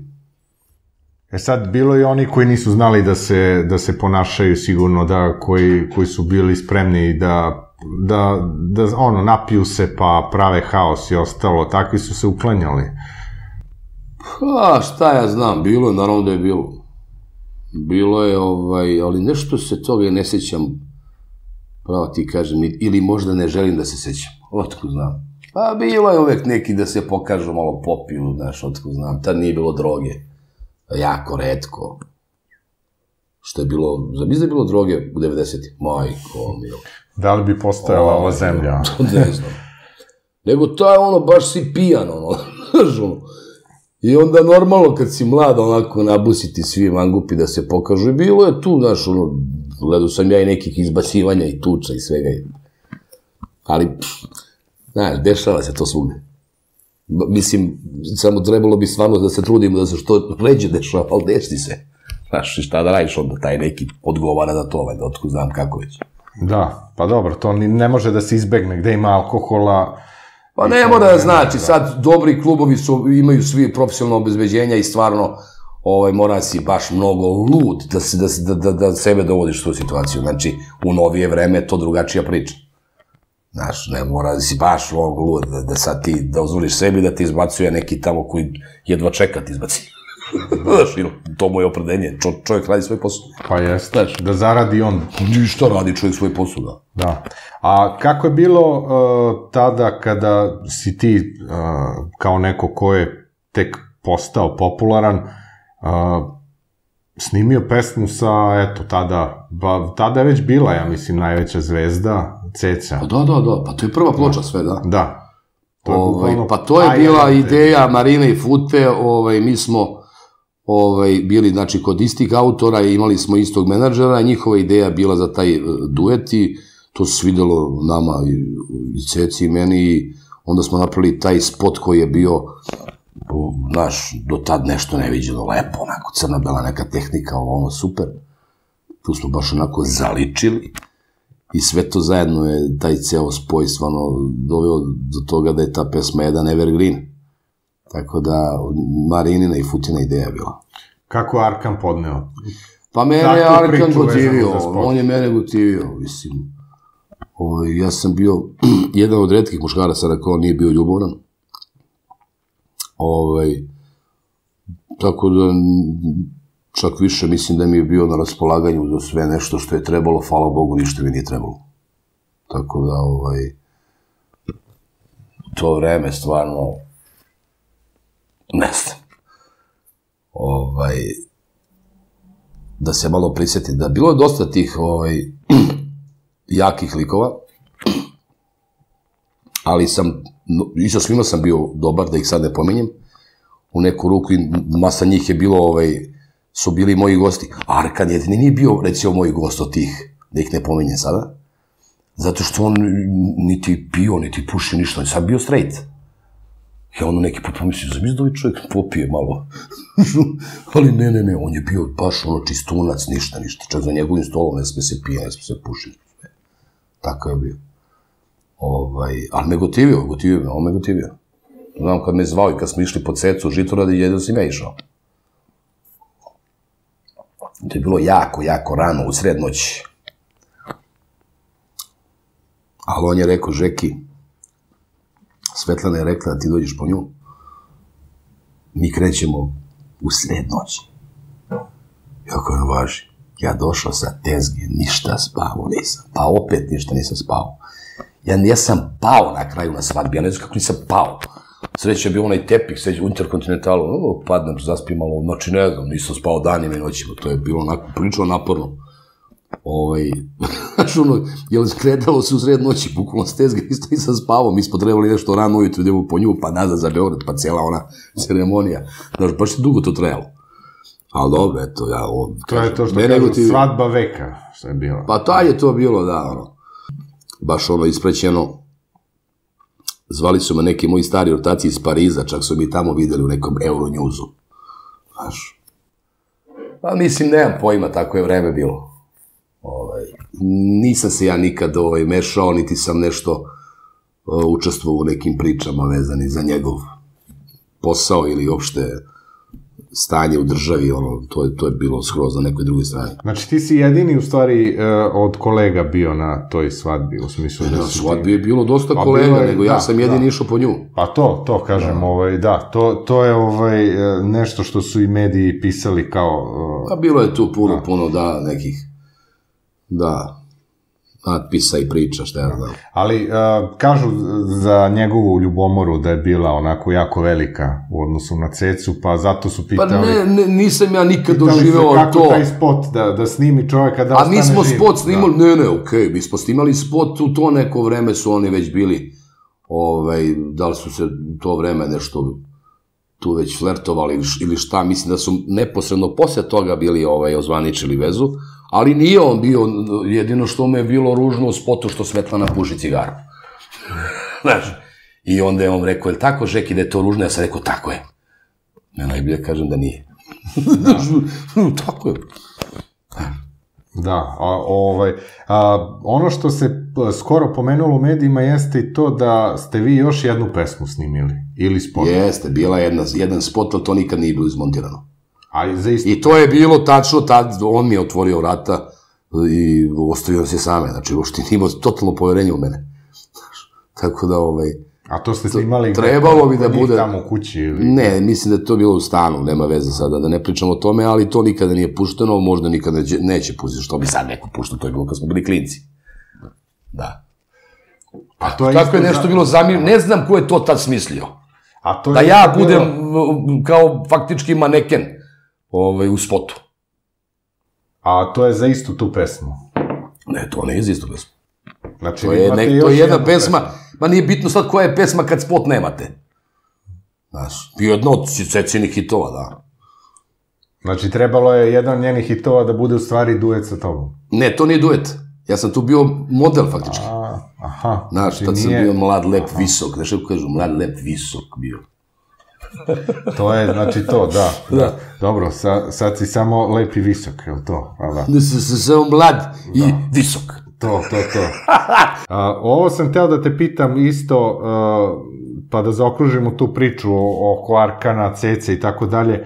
E sad, bilo je oni koji nisu znali da se ponašaju sigurno, koji su bili spremni da, ono, napiju se pa prave haos i ostalo, takvi su se uklanjali. Pa, šta ja znam, bilo je, naravno da je bilo. Bilo je, ali nešto se toga ne sećam, pravo ti kažem, ili možda ne želim da se sećam, otko znam. Pa, bilo je uvek neki da se pokažu, malo popiju, znaš, otko znam, tad nije bilo droge. Jako retko. Što je bilo, znam, da je bilo droge u devedesetim. Majko, milo. Da li bi postojala ova zemlja? Ne znam. Nego to je ono, baš si pijan, ono, znaš, ono. I onda normalno kad si mlad, onako, nabusiti svi mangupi da se pokažu. I bilo je tu, znaš, ono, gledao sam ja i nekih izbacivanja i tuča i svega. Ali, znaš, dešava se to svugde. Mislim, samo trebalo bi stvarno da se trudimo da se što ređe dešava, ali desi se. Znaš, šta da radiš, onda taj neki odgovara na to, da otko znam kako već. Da, pa dobro, to ne može da se izbegne, gde ima alkohola. Pa ne mora da znači, sad dobri klubovi imaju svi profesionalno obezbeđenja i stvarno mora si baš mnogo lud da sebe dovodiš u tu situaciju. Znači, u novije vreme je to drugačija priča. Znaš, ne mora da si baš lud, da sad ti dozvoliš sebi da te izbacuje neki tamo koji jedva čeka ti izbaci. Znaš, to mu je opredenje, čovjek radi svoj posao. Pa jeste, da zaradi on. Ništa radi čovjek svoj posao, da. Da. A kako je bilo tada kada si ti, kao neko ko je tek postao popularan, snimio pesmu sa, eto, tada, tada je već bila, ja mislim, najveća zvezda, Ceca. Da, da, da, pa to je prva ploča sve, da. Da. Pa to je bila ideja Marine i Fute, mi smo bili, znači, kod istih autora, imali smo istog menadžera, njihova ideja bila za taj duet i to se svidelo nama i Ceci i meni i onda smo napravili taj spot koji je bio, znaš, do tad nešto neviđeno, lepo, onako crna-bela neka tehnika, ono super. Tu smo baš onako zaličili i sve to zajedno je taj ceo spoj stvarno doveo do toga da je ta pesma jedan evergreen. Tako da Marinina i Futina ideja je bila. Kako je Arkan podneo? Pa mene je Arkan gotivio, on je mene gotivio, mislim. Ja sam bio jedan od retkih muškaraca na koja nije bio ljubovan. Tako da čak više mislim da mi je bio na raspolaganju za sve nešto što je trebalo, hvala Bogu, ništa mi nije trebalo. Tako da, to vreme stvarno, ne znam, da se malo prisjeti, da bilo je dosta tih jakih likova, ali sam, i sa svima sam bio dobar, da ih sad ne pominjem, u neku ruku i masa njih je bilo, su bili moji gosti. Arkan jedini nije bio, recimo, moj gost od tih, da ih ne pominjem sada, zato što on niti pio, niti pušio ništa, on je sad bio straight. Ja ono neki put pomislim, zamisli da ovaj čovjek popije malo. Ali ne, ne, ne, on je bio baš ono čistunac, ništa, ništa. Čak za njegovim stolom ne sme se pije, ne sme se puši. Tako je bio. Ali me gotivio, gotivio me, on me gotivio. Znam, kad me zvao i kad smo išli po Cecu, Žitorad, jedno sam ja išao. To je bilo jako, jako rano, u sred noći. Ali on je rekao, Žeki, Svetlana je rekla da ti dođeš po nju. Mi krećemo u sred noći. Jako ne važi. Ja došao sa tezge, ništa spavao nisam. Pa opet ništa nisam spavao. Ja nisam pao na kraju na svadbi, ja ne znam kako nisam pao. Sreće je bio onaj tepih, sveće u Interkontinentalu, padnem, zaspim malo u noći, ne znam, nisam spao danima i noćima, to je bilo onako prilično naporno. Znaš ono, jer skretalo se u sred noći, bukvalno s tezge, isto nisam spavao, mi smo trebali nešto rano ujutro, idemo po nju, pa nazad za Beograd, pa cijela ona ceremonija. Znaš, baš je dugo to trajalo. Ali dobro, eto, ja... To je to što kažu svadba veka, što je bilo. Pa taj je to bilo, da, ono. Baš ono isprećeno. Zvali su me neki moji stari ortaci iz Pariza, čak su mi tamo videli u nekom Euronewsu. Znaš. Pa mislim, nemam pojma, tako je vreme bilo. Nisam se ja nikad mešao, niti sam nešto učestvovao u nekim pričama vezani za njegov posao ili uopšte stanje u državi, to je bilo skroz na nekoj drugoj strani. Znači ti si jedini u stvari od kolega bio na toj svadbi, u smislu da si... Na svadbi je bilo dosta kolega, nego ja sam jedini išao po nju. Pa to, to kažem, da, to je nešto što su i mediji pisali kao... Pa bilo je tu puno, puno, da, nekih, da... natpisa i priča, šta ja znam. Ali kažu za njegovu ljubomoru da je bila onako jako velika u odnosu na Cecu, pa zato su pitali... Pa ne, nisam ja nikad doživeo to. Kako taj spot da snimi čoveka da ostane živ. A mi smo spot snimali, ne, ne, okej, mi smo snimali spot, u to neko vreme su oni već bili, da li su se to vreme nešto tu već flertovali ili šta, mislim da su neposredno posle toga bili ozvaničili vezu, ali nije on bio, jedino što mu je bilo ružno u spotu što Svetlana puši cigaru. Znaš, i onda je on rekao, je li tako, Žeki, da je to ružno? Ja sam rekao, tako je. Ja najbolje kažem da nije. Tako je. Da, ono što se skoro pomenulo u medijima jeste i to da ste vi još jednu pesmu snimili, ili spot. Jeste, bila je jedan spot, ali to nikad nije bilo izmontirano. I to je bilo tačno, tad on mi je otvorio vrata i ostavio se same, znači uopšte nije imao totalno poverenje u mene. Tako da, A to ste snimali trebalo bi da bude tamo u kući ili? Ne, mislim da je to bilo u stanu, nema veze sada, da ne pričamo o tome, ali to nikada nije pušteno, možda nikada neće, neće pustiti, što bi sad neko puštao, to je bilo kad smo bili klinci. Da. A to je tako je nešto bilo zamir, ne znam ko je to tad smislio. A to je da ja budem bilo... kao faktički maneken ovaj, u spotu. A to je za istu tu pesmu? Ne, to ne je za istu pesmu. Znači, to je, ne, to je jedna pesma, ma nije bitno sad koja je pesma kad spot nemate. Znaš, jedna od Cecinih hitova, da. Znači, trebalo je jedan njenih hitova da bude u stvari duet sa tobom? Ne, to nije duet. Ja sam tu bio model, faktički. A, aha. Znaš, tad sam bio mlad, lep, visok. Znaš kako kažu, mlad, lep, visok bio. To je, znači to, da. da. Dobro, sa, sad si samo lep i visok, je li to? A, da. Da sam samo mlad i da. Visok. To, to, to. A, ovo sam teo da te pitam isto, a, pa da zaokružimo tu priču oko Arkana, Cece i tako dalje.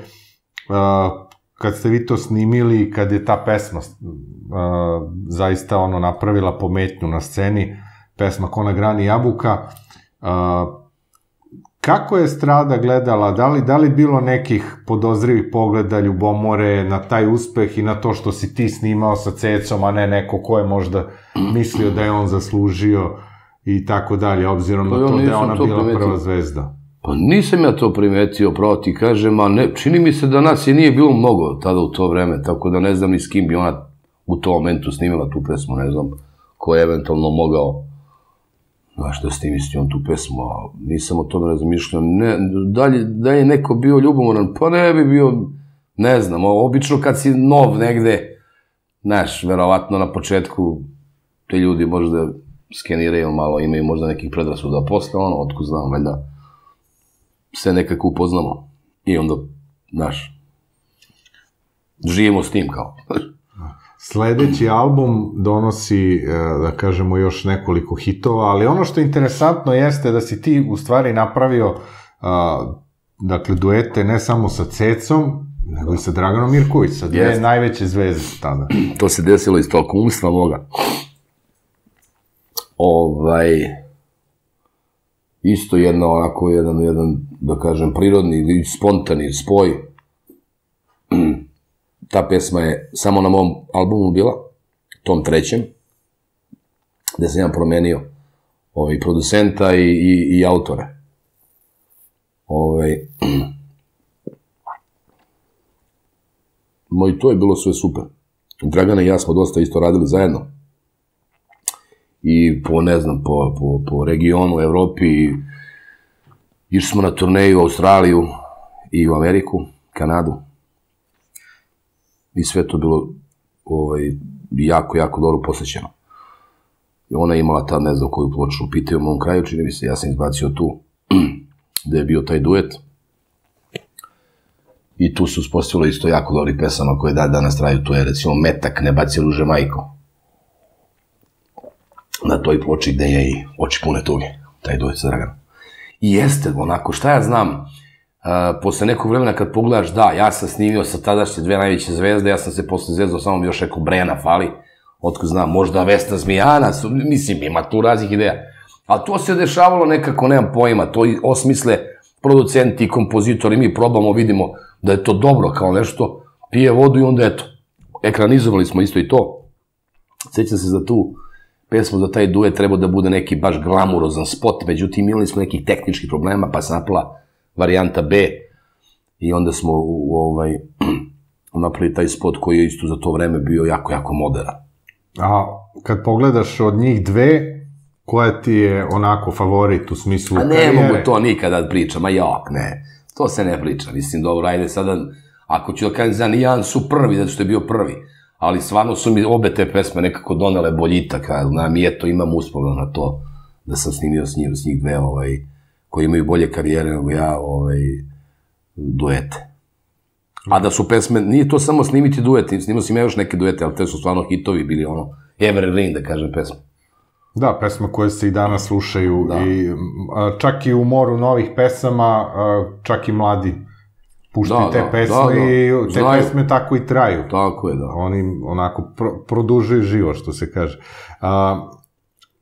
Kad ste vi to snimili, kad je ta pesma a, zaista ono napravila pometnju na sceni, pesma Ko na grani jabuka, a, kako je Strada gledala, da li, da li bilo nekih podozrivih pogleda, ljubomore na taj uspeh i na to što si ti snimao sa Cecom, a ne neko ko je možda mislio da je on zaslužio i tako dalje, obzirom na to da je ona bila prva zvezda? Pa nisam ja to primetio, pravo ti kažem, a ne, čini mi se da nas je nije bilo mnogo tada u to vreme, tako da ne znam ni s kim bi ona u tom momentu snimila tu pesmu, ne znam ko je eventualno mogao, znaš, da snimi s njom tu pesmu, a nisam o tome razmišljao, ne, dalje, da je neko bio ljubomoran, pa ne bi bio, ne znam, obično kad si nov negde, znaš, verovatno na početku te ljudi možda skeniraju malo, imaju možda nekih predrasuda, posle ono, otko znam, valjda, se nekako upoznamo i onda, znaš, živimo s tim kao. Sledeći album donosi, da kažemo, još nekoliko hitova, ali ono što je interesantno jeste da si ti u stvari napravio, dakle, duete ne samo sa Cecom, nego i sa Draganom Mirković, sa dve yes. najveće zvezde tada. To se desilo iz tog umstva moga. Ovaj... Isto jedna onako, jedan, jedan, da kažem, prirodni, spontani spoj. Ta pesma je samo na mom albumu bila, tom trećem, gde sam ja promenio ovaj, producenta i, i, i autore. Ovaj... Moj, to je bilo sve super. Dragana i ja smo dosta isto radili zajedno. I po, ne znam, po, po, po regionu, Evropi, išli smo na turneju u Australiju i u Ameriku, Kanadu. I sve to bilo ovaj, jako, jako dobro posvećeno. I ona je imala tad, ne znam koju ploču, pitaju u mom kraju, čini mi se, ja sam izbacio tu, gde je bio taj duet. I tu su uspostavilo isto jako dobri pesama koje da danas traju, to je recimo Metak, Ne baci ruže majko. Na toj ploči gde je i Oči pune tuge, taj duet sa Draganom. I jeste, onako, šta ja znam, uh, posle nekog vremena kad pogledaš, da, ja sam snimio sa tadašnje dve najveće zvezde, ja sam se posle zvezdao, samo mi još neko Brena fali, otko znam, možda Vesna Zmijana, su, mislim, ima tu raznih ideja. Ali to se dešavalo nekako, nemam pojma, to osmisle producenti i kompozitori, mi probamo, vidimo da je to dobro kao nešto, pije vodu i onda eto, ekranizovali smo isto i to. Sjećam se za tu pesmu, za taj duet trebao da bude neki baš glamurozan spot, međutim imali smo nekih tehničkih problema, pa se napala varijanta B i onda smo u, ovaj, napravili taj spot koji je isto za to vreme bio jako, jako moderan. A kad pogledaš od njih dve, koja ti je onako favorit u smislu karijere? A ne mogu to nikada pričam, a jok, ne. To se ne priča, mislim, dobro, ajde sada, ako ću da kažem za nijan su prvi, zato što je bio prvi, ali stvarno su mi obe te pesme nekako donele boljitak, znam, i eto, imam uspomenu na to da sam snimio s njih, s njih dve, ovaj, koji imaju bolje karijere nego ja, ovaj, duete. A da su pesme, nije to samo snimiti duete, snimao sam ja još neke duete, ali te su stvarno hitovi bili, ono, evergreen, da kažem, pesme. Da, pesme koje se i danas slušaju, da. I a, čak i u moru novih pesama, a, čak i mladi puštaju da, te da, pesme da, da. I te Znaju. Pesme tako i traju. Tako je, da. Oni onako pro, produžuju život, što se kaže. A,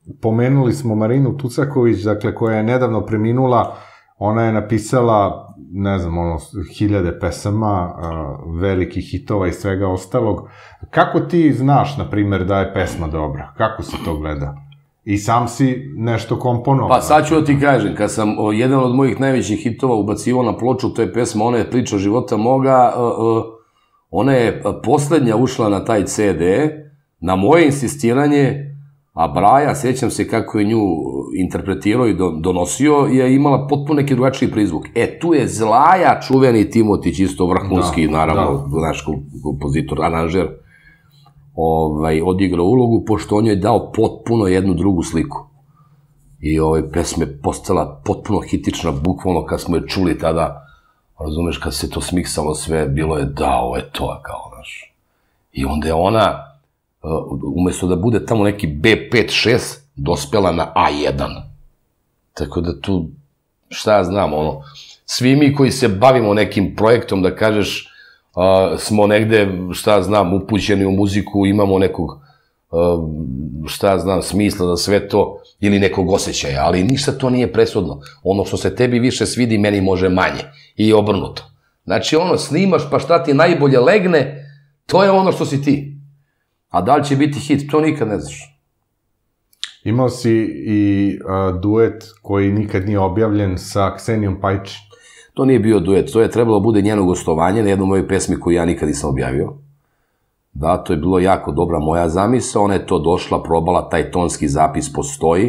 pomenuli smo Marinu Tucaković, dakle, koja je nedavno preminula, ona je napisala, ne znam, ono, hiljade pesama, velikih hitova i svega ostalog. Kako ti znaš, na primjer, da je pesma dobra? Kako se to gleda? I sam si nešto komponovao. Pa sad ću da ti kažem, kad sam jedan od mojih najvećih hitova ubacivao na ploču, to je pesma Ona je priča života moga, ona je poslednja ušla na taj ce de, na moje insistiranje, a Braja, sjećam se kako je nju interpretirao i donosio, je imala potpuno neki drugačiji prizvuk. E, tu je Zlaja, čuveni Timotić, isto vrhunski, naravno, naš kompozitor, aranžer, odigrao ulogu, pošto on je dao potpuno jednu drugu sliku. I ove pesme postala potpuno hitična, bukvalno kad smo je čuli tada, razumeš, kad se to smiksalo sve, bilo je da, ovo je to, kao, znaš. I onda je ona, umesto da bude tamo neki be pet šest, dospela na a jedan. Tako da tu, šta ja znam, ono, svi mi koji se bavimo nekim projektom, da kažeš, smo negde, šta ja znam, upućeni u muziku, imamo nekog, šta ja znam, smisla za sve to, ili nekog osjećaja, ali ništa to nije presudno. Ono što se tebi više svidi, meni može manje. I obrnuto. Znači, ono, snimaš, pa šta ti najbolje legne, to je ono što si ti. A da li će biti hit, to nikad ne znaš. Imao si i duet koji nikad nije objavljen sa Ksenijom Pajčin. To nije bio duet, to je trebalo bude njeno gostovanje na jednom mojoj pesmi koju ja nikad nisam objavio. Da, to je bilo jako dobra moja zamisla, ona je to došla, probala, taj tonski zapis postoji.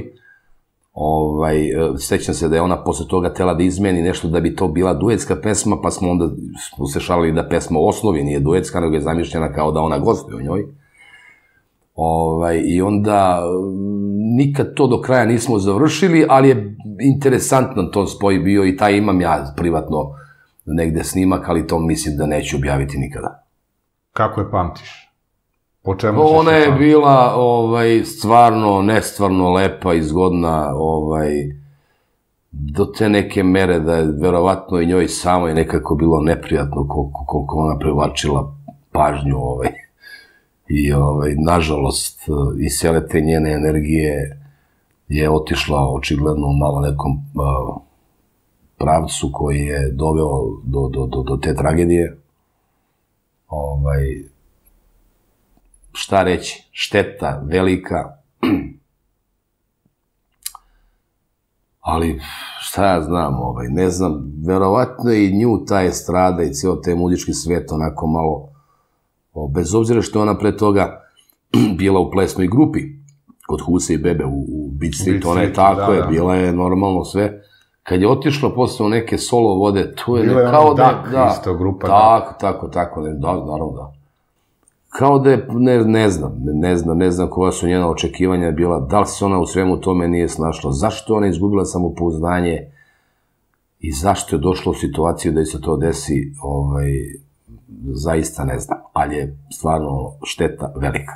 Sećam se da je ona posle toga tela da izmeni nešto da bi to bila duetska pesma, pa smo onda se šalili da pesma u osnovi nije duetska, nego je zamišljena kao da ona gostuje u njoj. I onda nikad to do kraja nismo završili, ali je interesantan to spoj bio i taj imam ja privatno negde snimak, ali to mislim da neću objaviti nikada. Kako je pamtiš? Po čemu ćeš je Ona je bila stvarno, nestvarno lepa i zgodna do te neke mere da je verovatno i njoj samo je nekako bilo neprijatno koliko ona privlačila pažnju i nažalost i cele te njene energije je otišla očigledno u malo nekom pravcu koji je doveo do te tragedije. Šta reći, šteta velika, ali šta ja znam, ne znam, verovatno i nju ta estrada i cijel taj muzički svet onako malo, bez obzira što je ona pre toga bila u plesnoj grupi kod Huse i Bebe u Beat Street, ona je tako je, bila je normalno sve. Kad je otišla posle u neke solo vode, to je kao da... Bila je ono isto grupa. Tako, tako, tako, da, naravno da. Kao da je, ne znam, ne znam, ne znam koja su njena očekivanja bila, da li se ona u svemu tome nije snašla, zašto ona izgubila samopouzdanje i zašto je došlo u situaciju da se to desi, zaista ne znam, ali je stvarno šteta velika.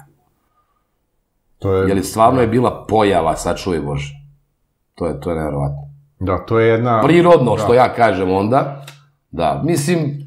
Jer stvarno je bila pojava, sačuvaj Bože. To je nevjerovatno. Da, to je jedna... Prirodno, što ja kažem onda. Da, mislim,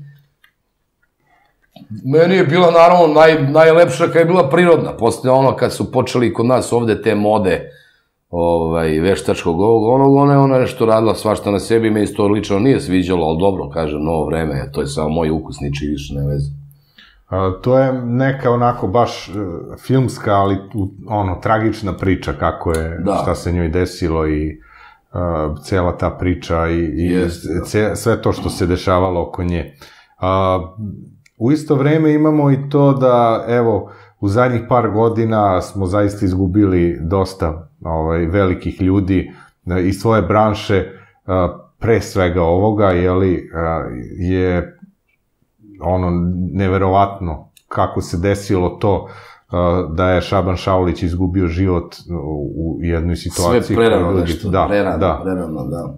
meni je bila naravno najlepša kad je bila prirodna. Posle ono kad su počeli kod nas ovde te mode veštačkog ovog, onog, ona je ona nešto radila svašta na sebi, me isto lično nije sviđalo, ali dobro, kažem, novo vreme, to je samo moj ukus, niči više ne veze. To je neka onako baš filmska, ali ono, tragična priča kako je, šta se njoj desilo i cela ta priča i sve to što se dešavalo oko nje. U isto vreme imamo i to da, evo, u zadnjih par godina smo zaista izgubili dosta velikih ljudi iz svoje branše, pre svega ovoga, jeli, je ono, neverovatno kako se desilo to da je Šaban Šaulić izgubio život u jednoj situaciji. Sve prerano nešto, prerano, prerano, da.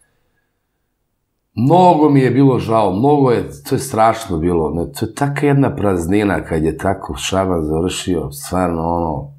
Mnogo mi je bilo žao, mnogo je, to je strašno bilo, to je taka jedna praznina kad je tako Šaban završio, stvarno ono,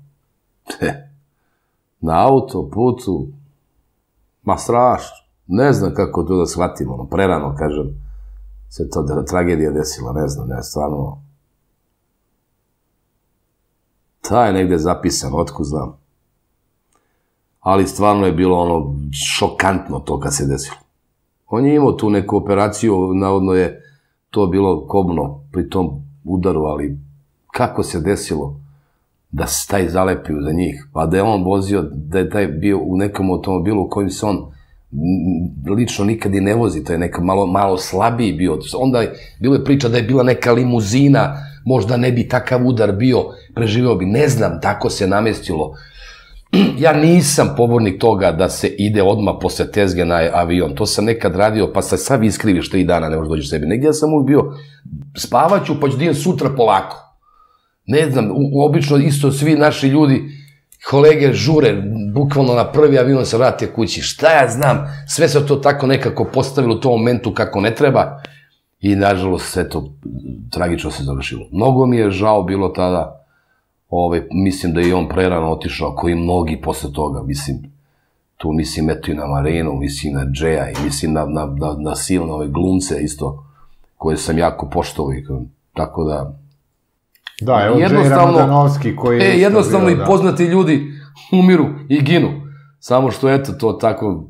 na autoputu, ma strašno, ne znam kako to da shvatim, ono, prerano, kažem, sve to da tragedija desila, ne znam, ne, stvarno, ta je negde zapisan, otko znam. ali stvarno je bilo ono šokantno to kad se desilo. On je imao tu neku operaciju, navodno je to bilo kobno pri tom udaru, ali kako se desilo da se taj zalepio za njih, pa da je on vozio, da je taj bio u nekom automobilu u kojem se on lično nikad i ne vozi, to je neka malo, malo slabiji bio. Onda je, bilo je priča da je bila neka limuzina, možda ne bi takav udar bio, preživeo bi, ne znam, tako se namestilo. Ja nisam pobornik toga da se ide odmah posle tezge na avion, to sam nekad radio, pa se sad iskriviš tri dana, ne možeš dođeš sebi. Negdje ja sam uvijek bio, spavaću, pa ću dijem sutra polako. Ne znam, obično isto svi naši ljudi, kolege žure, bukvalno na prvi avion se vrate kući. Šta ja znam, sve se to tako nekako postavilo u tom momentu kako ne treba i nažalost sve to tragično se završilo. Mnogo mi je žao bilo tada, mislim da je i on prerano otišao, koji mnogi posle toga, mislim, tu mislim eto i na Marinu, mislim na Džeja i mislim na silne ove glumce isto, koje sam jako poštovao i tako da... Da, evo Džej Ramadanovski koji je... E, jednostavno i poznati ljudi umiru i ginu. Samo što, eto, to tako...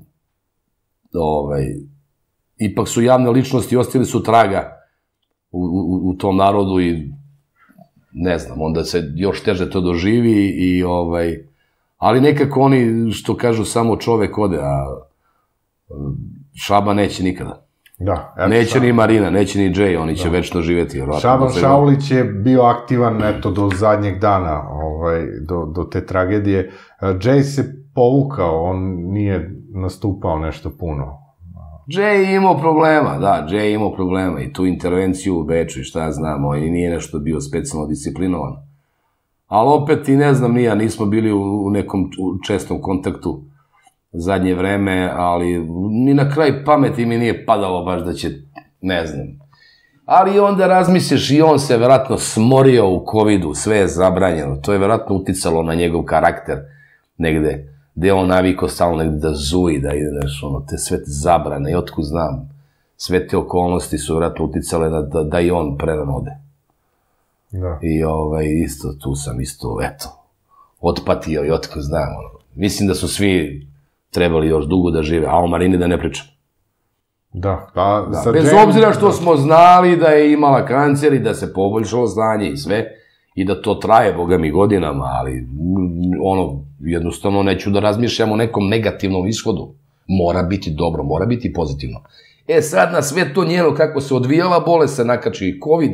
Ipak su javne ličnosti, ostali su traga u tom narodu i ne znam, onda se još teže to doživi i ali nekako oni, što kažu, samo čovek ode, a Šaba neće nikada. Neće ni Marina, neće ni Džej, oni će večno živjeti. Šaban Šaulić je bio aktivan, eto, do zadnjeg dana, do te tragedije. Džej se povukao, on nije nastupao nešto puno. Džej je imao problema, da, Džej je imao problema i tu intervenciju u Beču i šta ja znam, on nije nešto bio specijalno disciplinovan. Ali opet i ne znam, nija, nismo bili u nekom čestom kontaktu zadnje vreme, ali ni na kraj pameti mi nije padalo baš da će, ne znam. Ali onda razmisliš i on se verovatno smorio u kovidu, sve je zabranjeno, to je verovatno uticalo na njegov karakter negde, gde je on navikao stalno negde da zuji, da ide nešto, ono, te sve zabrane i otkud znam, sve te okolnosti su verovatno uticale da i on prerano ode. I isto, tu sam isto, eto, otpatio i otkud znam, mislim da su svi trebali još dugo da žive, a o Marini da ne pričam. Da, pa... Bez obzira što smo znali da je imala kancer i da se poboljšalo znanje i sve, i da to traje, boga mi, godinama, ali ono, jednostavno neću da razmišljam o nekom negativnom ishodu. Mora biti dobro, mora biti pozitivno. E sad na sve to njeno kako se odvijala bolest, se nakači i covid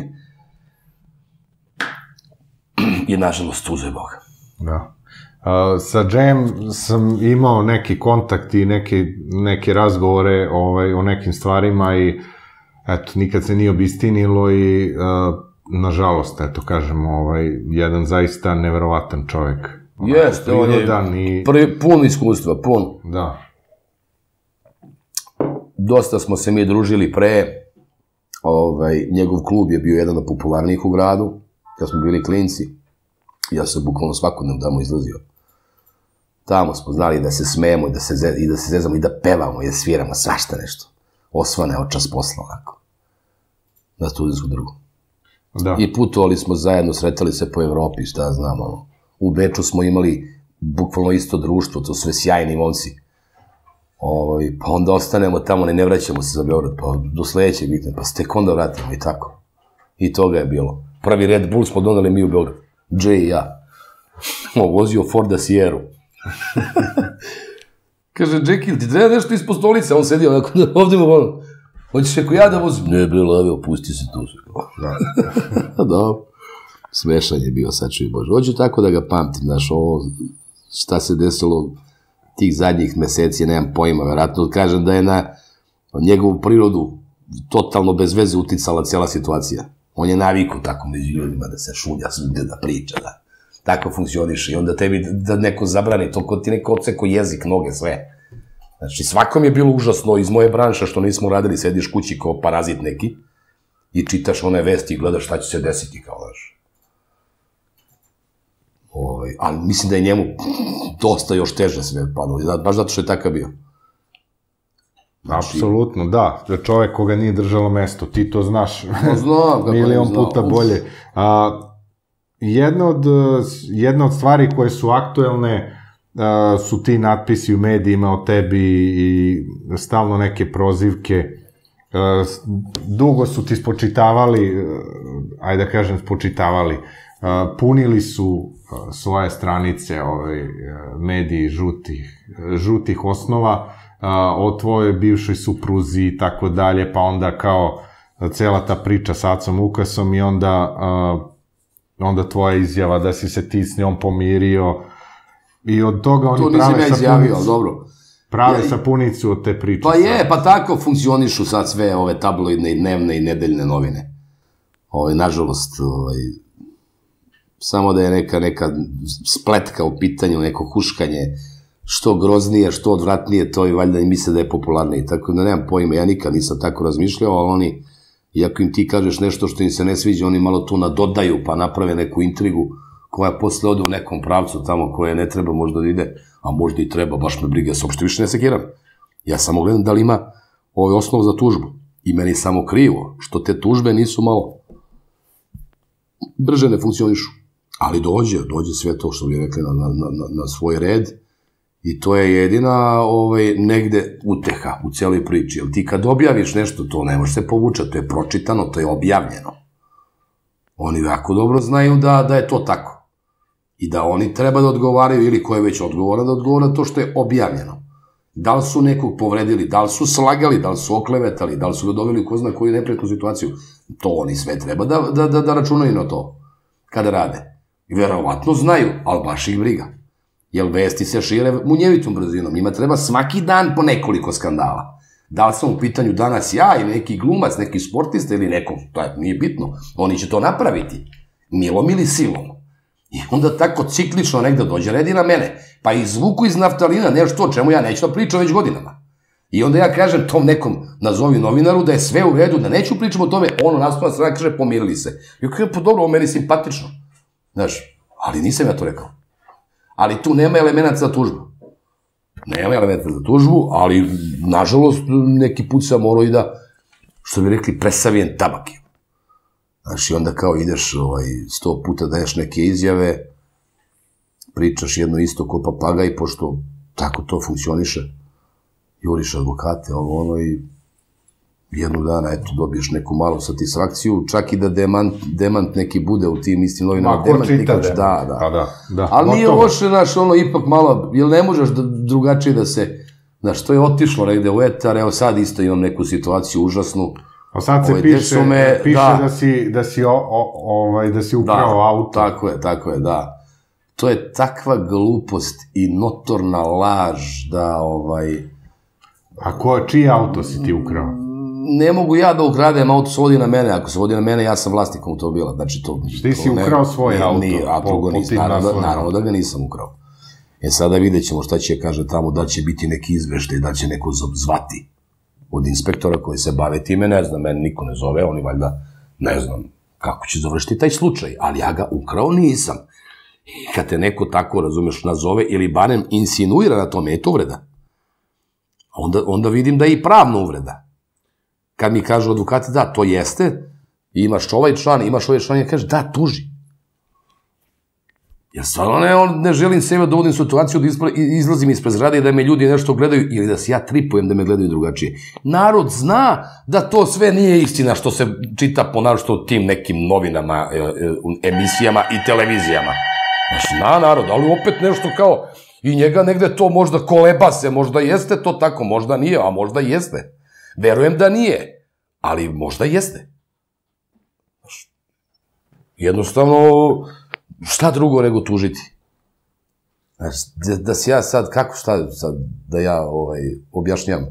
i nažalost tuže Boga. Da. Sa Džejem sam imao neki kontakt i neke razgovore o nekim stvarima i eto, nikad se nije obistinilo i nažalost, eto, kažemo, jedan zaista neverovatan čovek. Jeste, on je pun iskustva, pun. Da. Dosta smo se mi družili pre, njegov klub je bio jedan od popularnijih u gradu, kad smo bili klinci, ja sam bukvalno svakodnevno tamo izlazio. Tamo smo znali da se smejemo i da se zezamo i da pevamo i da sviramo, svašta nešto. Osvane očas posla, onako. Na studijsku drugu. I putovali smo zajedno, sretali se po Evropi, šta znam, ono. U Beču smo imali bukvalno isto društvo, to su sve sjajni momci. Pa onda ostanemo tamo, ne vraćamo se za Beograd, pa do sledećeg vikenda, pa se tek onda vratimo i tako. I toga je bilo. Prvi Red Bull smo donali mi u Beograd. Džej i ja. Vozio Forda Sieru. Kaže, Džeki, ti treba nešto ispod stolice? On sedi onako, ovdje mu ono, hoćeš reko ja da vozim? Ne, bre, lave, opusti se tu. Da, smešan je bio, sad ću i Bože. Hoću tako da ga pamtim, znaš, ovo, šta se desilo tih zadnjih meseci, nemam pojma, verovatno kažem da je na njegovu prirodu totalno bez veze uticala cijela situacija. On je navikao tako među ljudima da se šunja, da priča, da tako funkcioniše i onda tebi da neko zabrani, to kod ti neko odseko jezik, noge, sve. Znači, svakom je bilo užasno iz moje branše što nismo radili, sediš kući kao parazit neki i čitaš one vesti i gledaš šta će se desiti, kao daš. Ali mislim da je njemu dosta još teže sve padalo, baš zato što je takav bio. Apsolutno, da. Čovek koga nije držalo mesto, ti to znaš milion puta bolje. Jedna od stvari koje su aktuelne su ti natpisi u medijima o tebi i stalno neke prozivke. Dugo su ti spočitavali, ajde da kažem spočitavali, punili su svoje stranice, mediji žutih, žutih osnova, o tvojoj bivšoj supruzi i tako dalje, pa onda kao cela ta priča sa Acom Lukasom i onda onda tvoja izjava da si se ti s njom pomirio i od toga oni prave sapunicu. Prave sapunicu od te priče. Pa je, pa tako funkcionišu sad sve ove tabloidne i dnevne i nedeljne novine. Nažalost, samo da je neka neka spletka u pitanju, neko huškanje, što groznije, što odvratnije, to i valjda i misle da je popularnije. Tako da nemam pojma, ja nikad nisam tako razmišljao, ali oni, iako im ti kažeš nešto što im se ne sviđa, oni malo tu nadodaju pa naprave neku intrigu koja posle ode u nekom pravcu tamo koje ne treba možda da ide, a možda i treba, baš me briga, ja se uopšte više ne sekiram. Ja samo gledam da li ima ovaj osnov za tužbu. I meni samo krivo, što te tužbe nisu malo brže ne funkcionišu. Ali dođe, dođe sve to što bi rekli na svoj red i to je jedina negde uteha u celoj priči. Jer ti kad objaviš nešto, to ne može se povučati, to je pročitano, to je objavljeno. Oni jako dobro znaju da je to tako. I da oni treba da odgovaraju, ili ko je već odgovoran da odgovara to što je objavljeno. Da li su nekog povredili, da li su slagali, da li su oklevetali, da li su ga doveli ko zna koju neprijatnu situaciju, to oni sve treba da računaju na to kada rade. I verovatno znaju, ali baš ih briga. Jer vesti se šire munjevitom brzinom. Njima treba svaki dan po nekoliko skandala. Da li sam u pitanju danas ja ili neki glumac, neki sportista ili neko, to nije bitno. Oni će to napraviti. Milom ili silom. I onda tako ciklično negde dođe red i na mene. Pa izvuku iz naftalina nešto o čemu ja neću da pričam već godinama. I onda ja kažem tom nekom nazovi novinaru da je sve u redu, da neću pričam o tome, ono nastavno strana kaže pomirili se. I kažem, pa dobro, ovo meni simpatično. Znaš, ali nisam ja to rekao. Ali tu nema elementa za tužbu. Nema elementa za tužbu, ali nažalost neki put sam morao i da, što bi rekli, presavijem tabak. Znaš, i onda kao ideš sto puta daješ neke izjave, pričaš jedno isto ko papagaj, pošto tako to funkcioniše. Juriš advokate, ovo ono i jednog dana, eto, dobiješ neku malu satisfakciju, čak i da demant neki bude u tim istim novinama. Ma, ko čita demant? Da, da. Ali nije loše, znaš, ono, ipak malo, jer ne možeš drugačije da se, znaš, to je otišlo negde u etar, evo sad isto imam neku situaciju užasnu. A sad se piše da si ukrao auto. Tako je, tako je, da. To je takva glupost i notorna laž da, ovaj... A čiji auto si ti ukrao? Ne mogu ja da ukradem, auto se vodi na mene, ako se vodi na mene, ja sam vlasnik automobila, znači to... Ti si ukrao svoj auto? Naravno da ga nisam ukrao. E sada vidjet ćemo šta će, kaže tamo, da će biti neki izveštaj, da će neko zvati od inspektora koji se bave time, ne znam, meni niko ne zove, oni valjda, ne znam kako će završiti taj slučaj, ali ja ga ukrao nisam. I kad te neko tako, razumeš, nazove ili barem insinuira na tome, je to uvreda. Onda vidim da je i pravna uvreda. Kad mi kažu advokati, da, to jeste, imaš ovaj član, imaš ovaj član, ja kažem, da, tuži. Jer stvarno ne želim sebe da uvodim situaciju da izlazim ispred zgrade i da me ljudi nešto gledaju ili da se ja tripujem da me gledaju drugačije. Narod zna da to sve nije istina što se čita po naročito tim nekim novinama, emisijama i televizijama. Znači, zna narod, ali opet nešto kao i njega negde to možda koleba se, možda jeste to tako, možda nije, a možda jeste. Verujem da nije, ali možda jeste. Jednostavno, šta drugo nego tužiti? Da si ja sad, kako šta sad da ja objašnjam?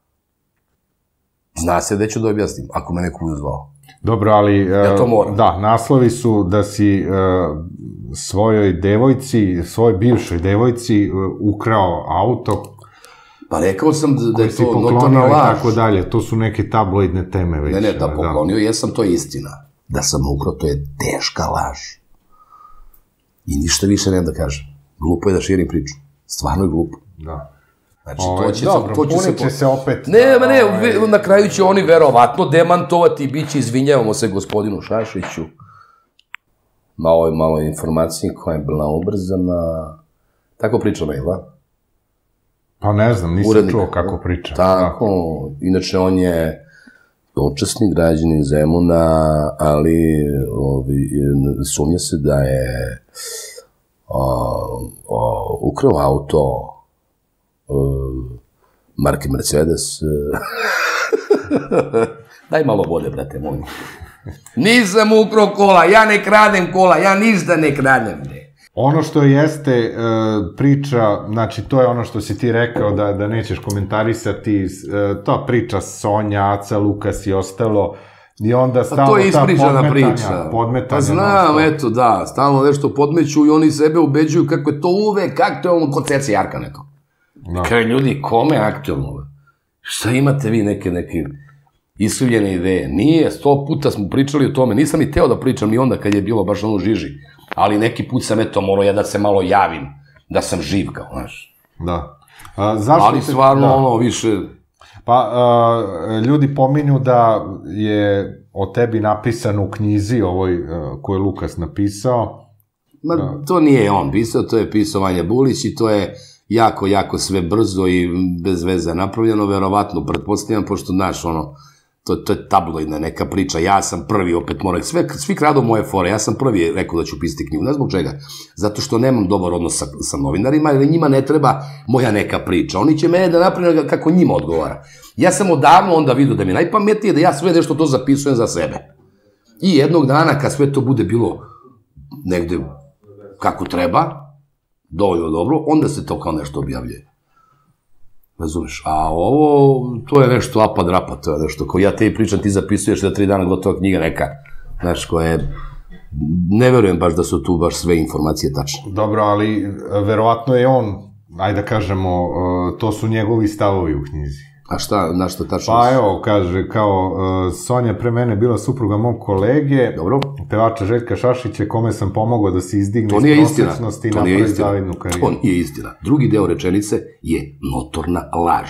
Zna se da ću da objasnim, ako me neko bude zvao. Dobro, ali da, naslovi su da si svojoj devojci, svojoj bivšoj devojci ukrao auto. Pa rekao sam da je to notorna laž. Tako dalje, to su neke tabloidne teme već. Ne, ne, da poklonio, jesam, to je istina. Da sam ukrao, to je teška laž. I ništa više nema da kažem. Glupo je da širim priču. Stvarno je glupo. Da. Znači, to će se... Dobro, punit će se opet... Ne, ne, na kraju će oni verovatno demantovati i bit će, izvinjavamo se gospodinu Šašiću na ovoj maloj informaciji koja je bila ubrzana. Tako priča mail, da? Pa ne znam, nisam čuo kako priča. Tako, inače on je počasni građanin Zemuna, ali sumnja se da je ukrao auto marke Mercedes. Daj malo vode, brate, molim. Nisam ukrao kola, ja ne kradem kola, ja ništa ne kradem. Ono što jeste priča, znači to je ono što si ti rekao da nećeš komentarisati, ta priča Sonja, Aca, Lukas i ostalo, i onda stalno ta podmetanja. podmetanja. Pa znam, eto, da, stalno nešto podmeću i oni sebe ubeđuju kako je to uvek aktualno kod Cece Jarka neko. Kao ljudi, kome aktualno? Šta imate vi neke, neke iskrivljene ideje? Nije, sto puta smo pričali o tome, nisam i teo da pričam ni onda kad je bilo baš ono žiži, ali neki put sam eto morao ja da se malo javim, da sam živ kao, znaš. Da. Ali stvarno ono više... Pa, ljudi pominju da je o tebi napisano u knjizi ovoj koju je Lukas napisao. Ma, to nije on pisao, to je pisao Vanja Bulić i to je jako, jako sve brzo i bez veze napravljeno, verovatno, pretpostavljam, pošto, znaš, ono, to je tabloidna neka priča, ja sam prvi, opet moram, svi kradu moje fore, ja sam prvi rekao da ću pisati knjigu, ne zbog čega, zato što nemam dobar odnos sa novinarima, jer njima ne treba moja neka priča, oni će mene da napravljaju kako njima odgovara. Ja sam odavno onda vidio da mi je najpametnije da ja sve nešto to zapisujem za sebe. I jednog dana, kad sve to bude bilo negde kako treba, dovoljno dobro, onda se to kao nešto objavljuje. Razumeš? A ovo, to je nešto apad rapad, to je nešto, kao ja tebi pričam, ti zapisuješ da tri dana gotova knjiga neka, znaš, koja je, ne verujem baš da su tu baš sve informacije tačne. Dobro, ali verovatno je on, ajde da kažemo, to su njegovi stavovi u knjizi. A šta, na što tačno? Pa evo, kaže, kao, Sonja pre mene bila supruga mog kolege, pevača Željka Šašića, kome sam pomogao da se izdigne iz prosječnosti i napravi zavidnu karijeru. To nije istina. Drugi deo rečenice je notorna laž.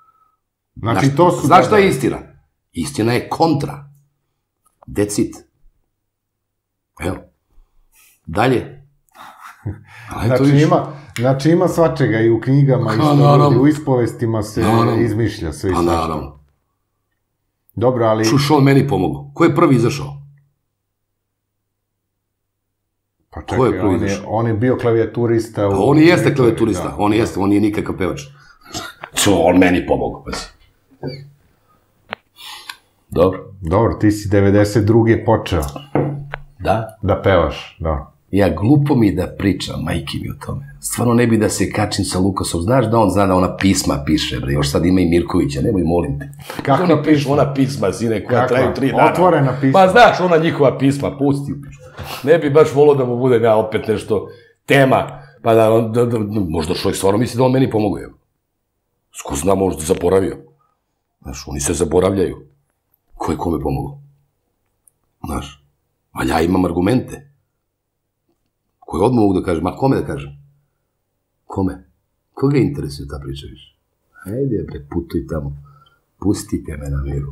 Znači, to su... Znaš šta je istina? Istina je kontra. Decid. Evo. Dalje. Znači, ima... Znači ima svačega i u knjigama, i u ispovestima se izmišlja sve i svačega. Pa naravno. Dobro, ali... Čuš, on meni pomogao. Ko je prvi izašao? Pa čekaj, on je bio klavijaturista. On i jeste klavijaturista, on jeste, on nije nikakav pevač. Čuo, on meni pomogao, pazi. Dobro. Dobro, ti si devedeset druge počeo. Da? Da pevaš, da. Ja glupo mi da pričam, majke mi o tome. Stvarno ne bi da se kačim sa Lukasom. Znaš da on zna da ona pisma piše, bre. Još sad ima i Mirkovića, nemoj, molim te. Kako ne piše ona pisma, sine, koja traju tri dana? Otvorena pisma. Pa znaš, ona njihova pisma, pusti. Ne bi baš volao da mu bude ja opet nešto tema, pa da, možda čovjek stvarno misli da on meni pomoguje. Sko zna, možda zaboravio. Znaš, oni se zaboravljaju. Ko je kome pomogao? Znaš, ali ja imam argumente. Koje odmah mogu da kažem, a kome da kažem? Kome? Koga interesuje ta priča više? Hajde, bre, putuj tamo. Pustite me na miru.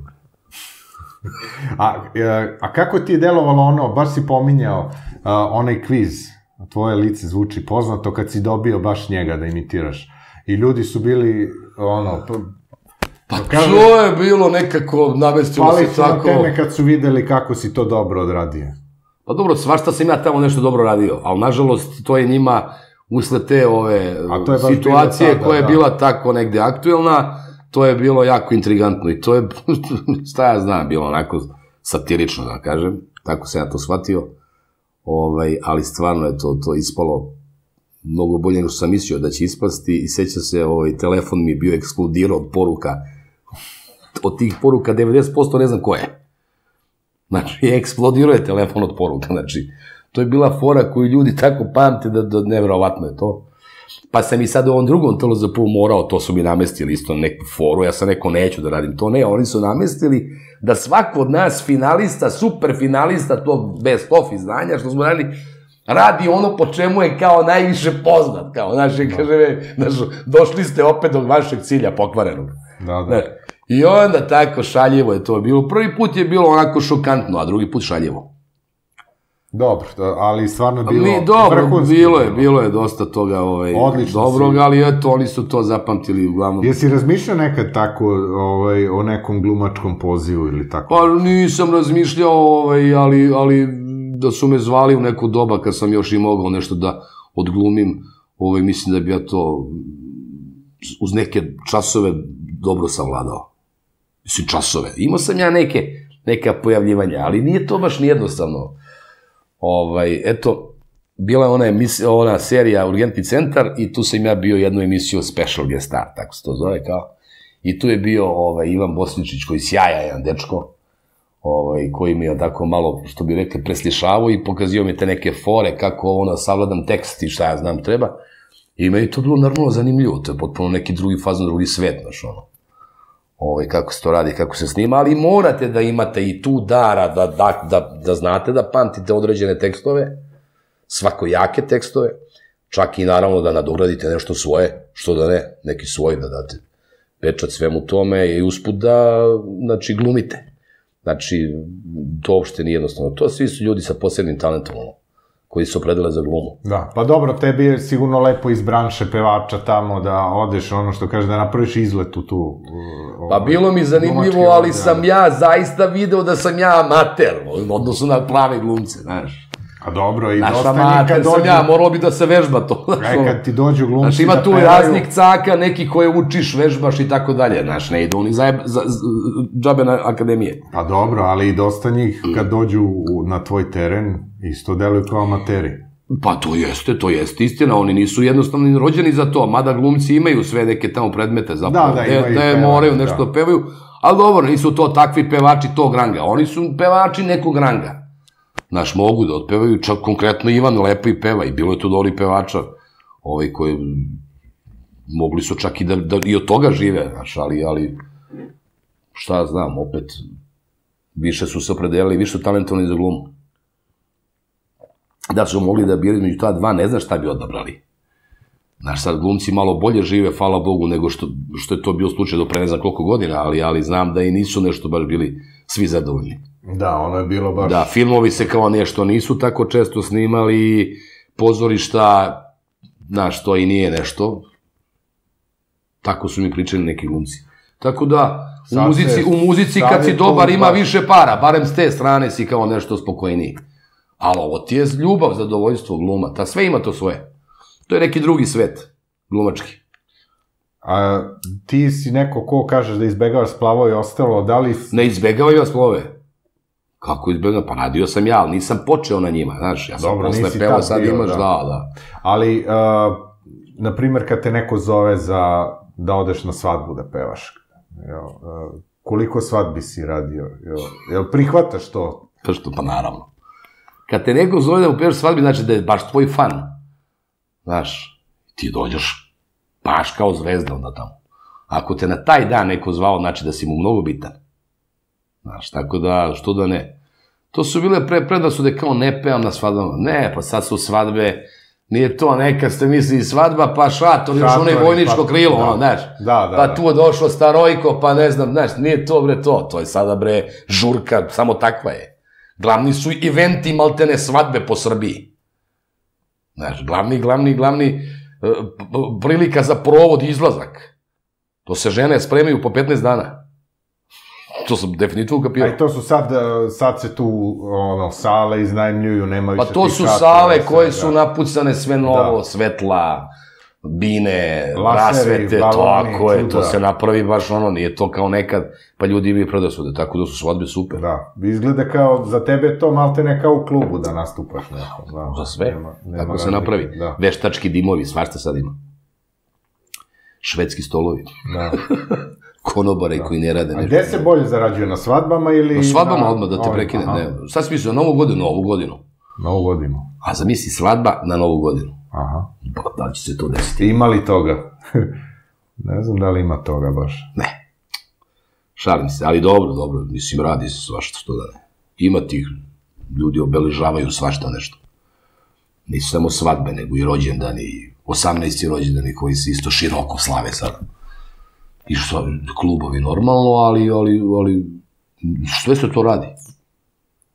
A kako ti je delovalo ono, baš si pominjao onaj kviz, tvoje lice zvuči poznato, kad si dobio baš njega da imitiraš. I ljudi su bili, ono... Pa to je bilo nekako, namestilo se tako... Pali su na teme kad su videli kako si to dobro odradio. Pa dobro, svašta sam ja tamo nešto dobro radio, ali nažalost to je njima usled te ove situacije koja je bila tako negde aktuelna, to je bilo jako intrigantno i to je, šta ja znam, bilo onako satirično da kažem, tako sam ja to shvatio, ali stvarno je to ispalo mnogo bolje nego što sam mislio da će ispasti i seća se, telefon mi je bio eksplodirao od poruka, od tih poruka devedeset posto ne znam ko je. Znači, eksplodirao je telefon od poruka, znači, to je bila fora koju ljudi tako pamte da nevjerovatno je to. Pa sam i sad u ovom drugom T L Z P-u morao, to su mi namestili isto neku foru, ja sam rekao neću da radim to, ne, oni su namestili da svako od nas finalista, super finalista tog best of izdanja, što smo radili, radi ono po čemu je kao najviše poznat, kao, znači, kaže, došli ste opet do vašeg cilja pokvarenog. Da, da. I onda tako šaljivo je to bilo. Prvi put je bilo onako šokantno, a drugi put šaljivo. Dobro, ali stvarno bilo Mi, dobro, bilo je, bilo je dosta toga ovaj, dobrog, si. Ali eto, oni su to zapamtili uglavnom. Jesi razmišljao nekad tako ovaj, o nekom glumačkom pozivu ili tako? Pa nisam razmišljao, ovaj, ali, ali da su me zvali u neku doba kad sam još i mogao nešto da odglumim, ovaj, mislim da bi ja to uz neke časove dobro savladao. Mislim, časove. Imao sam ja neke, neka pojavljivanja, ali nije to baš nijednostavno. Ovaj, eto, bila je ona, emisija, ona serija Urgentni centar i tu sam ja bio jednu emisiju Special Guest Star, tako se to zove kao. I tu je bio ovaj, Ivan Bosničić koji sjaja jedan dečko, ovaj, koji mi je tako malo, što bi rekli, preslišavao i pokazio mi te neke fore kako ono, savladam tekst i šta ja znam treba. I meni to bilo naravno zanimljivo, to je potpuno neki drugi fazon, drugi svet, znaš ono. Ovaj, kako se to radi, kako se snima, ali morate da imate i tu dara, da, da, da, da znate da pamtite određene tekstove, svakojake tekstove, čak i naravno da nadogradite nešto svoje, što da ne, neki svoj da date pečat svemu tome i usput da, znači, glumite. Znači, to uopšte nije jednostavno. To svi su ljudi sa posebnim talentom, koji su opredele za glumu. Da, pa dobro, tebi je sigurno lepo iz branše pevača tamo da odeš, ono što kaže, da napraviš izlet u tu... Pa bilo mi zanimljivo, ali sam ja zaista video da sam ja amater, odnosno na plave glumce, znaš. A dobro, i dosta njih kad dođu... ja, moralo bi da se vežba to. Aj, kad ti dođu glumci znaš, ima tu raznih caka, neki koje učiš, vežbaš i tako dalje, znaš, ne idu oni za džabe na akademije. Pa dobro, ali i dosta njih kad dođu na tvoj teren, isto deluju kao amateri. Pa to jeste, to jeste istina, oni nisu jednostavno rođeni za to, mada glumci imaju sve neke tamo predmete zapravo, da je moraju nešto da pevaju, ali dobro, nisu to takvi pevači tog ranga, oni su pevači nekog ranga. Znaš, mogu da otpevaju, čak konkretno Ivan lepo i peva i bilo je tu dobri pevača ovaj, koji mogli su čak i da, da i od toga žive, znaš, ali, ali šta znam, opet više su se opredelili, više su talentovani za glumu. Da su mogli da biraju među ta dva, ne znaš šta bi odabrali. Znaš, sad glumci malo bolje žive, hvala Bogu, nego što, što je to bio slučaj do pre ne znam koliko godina, ali, ali znam da i nisu nešto baš bili svi zadovoljni. Da, ono je bilo baš... Da, filmovi se kao nešto nisu tako često snimali, pozorišta, znaš, to i nije nešto. Tako su mi pričali neki glumci. Tako da, u muzici, u muzici kad si dobar ima više para, barem s te strane si kao nešto spokojniji. Ali ovo ti je ljubav, zadovoljstvo, gluma, ta sve ima to svoje. To je neki drugi svet, glumački. A ti si neko ko kažeš da izbegavaš splavove i ostalo, da li... Ne izbegavaju ja splavove. Kako izbegam? Pa radio sam ja, ali nisam počeo na njima, znaš, ja sam dobro, posle peva, sad bio, imaš, da, da. da. Ali, uh, na primjer, kad te neko zove za da odeš na svadbu da pevaš, jel, uh, koliko svadbi si radio? Jel, jel prihvataš to? Pa što, pa naravno. Kad te neko zove da upevaš svadbi, znači da je baš tvoj fan. Znaš, ti dođeš baš kao zvezda onda tamo. Ako te na taj dan neko zvao, znači da si mu mnogo bitan. Znaš, tako da, što da ne. To su bile pre, predrasude kao ne pevam na svadbama. Ne, pa sad su svadbe, nije to, nekad ste mislili svadba, pa šator, još onaj vojničko pa, krilo, da, ono, znaš. Da, da, pa tu je došlo starojko, pa ne znam, znaš, nije to, bre, to. To je sada, bre, žurka, samo takva je. Glavni su eventi maltene svadbe po Srbiji. Znaš, glavni, glavni, glavni prilika za provod i izlazak. To se žene spremaju po petnaest dana. To sam definitivno kapirao. A to su sad, sad se tu, ono, sale iznajmljuju, nema više... Pa to su sale koje su napucane sve novo, svetla, bine, rasvete, tako je, to se napravi baš ono, nije to kao nekad, pa ljudi imaju predrasude, tako da su svadbe super. Da, izgleda kao, za tebe to malte ne kao u klubu da nastupaš neko. Za sve, tako se napravi. Veštački dimovi, svašta sad ima. Švedski stolovi. Da. Konobare koji ne rade nešto. A gde se bolje zarađuje, na svadbama ili... Na svadbama odmah da te prekine, ne. Šta si mislio, na novu godinu? Novu godinu. Novu godinu. A zamisli svadba na novu godinu. Aha. Da li će se to desiti? Ima li toga? Ne znam da li ima toga baš. Ne. Šalim se, ali dobro, dobro, mislim, radi se svašta što da ne. Ima tih, ljudi obeležavaju svašta nešto. Nisu samo svadbe, nego i rođendani, osamnaesti rođendani koji se isto široko slave sada. I što, klubovi normalno, ali, ali, ali, sve se to radi.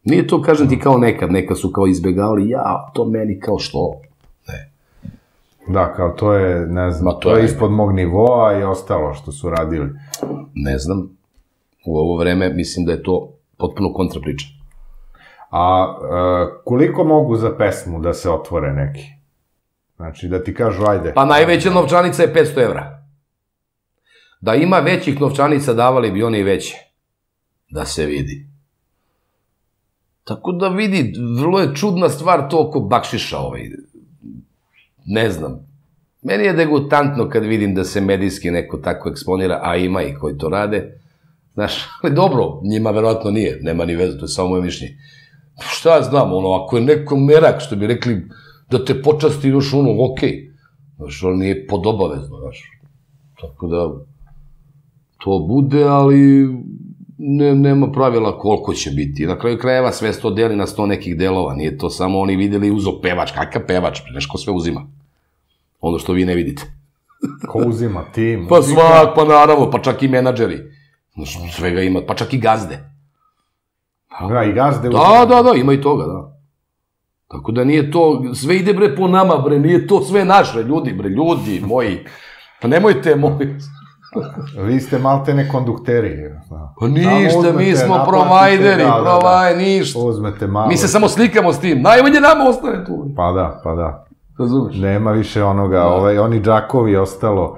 Nije to, kažem ti, kao nekad, nekad su kao izbjegavali, ja, to meni kao što, ne. Da, kao to je, ne znam, Ma, to to je je- ispod mog nivoa i ostalo što su radili. Ne znam, u ovo vreme mislim da je to potpuno kontrapriča. A e, koliko mogu za pesmu da se otvore neki? Znači, da ti kažu, ajde. Pa najveća novčanica je petsto evra. Da ima većih novčanica, davali bi oni i veće. Da se vidi. Tako da vidi, vrlo je čudna stvar to oko bakšiša ovaj. Ne znam. Meni je degutantno kad vidim da se medijski neko tako eksponira, a ima i koji to rade. Znaš, ali dobro, njima verovatno nije, nema ni veze, to je samo moje mišljenje. Šta ja znam, ono, ako je neko merak, što bi rekli, da te počasti još ono, okej. Znaš, ali nije podobavezno, znaš. Tako da, to bude, ali ne, nema pravila koliko će biti. Na kraju krajeva sve sto deli na sto nekih delova, nije to samo oni videli uzo pevač, kakav pevač, znaš ko sve uzima. Ono što vi ne vidite. Ko uzima, tim? Pa svak, pa naravno, pa čak i menadžeri. Znaš, svega ima, pa čak i gazde. Da, i gazde uzima. Da, da, da, ima i toga, da. Tako da nije to, sve ide bre po nama, bre, nije to sve naše, ljudi, bre, ljudi moji. Pa nemojte, moji. Vi ste maltene kondukteri. Pa ništa, mi smo provajderi, provaj, ništa. Uzmete malo. Mi se samo slikamo s tim, najmanje nama ostane tu. Pa da, pa da. Razumeš? Nema više onoga, ovaj, oni džakovi ostalo.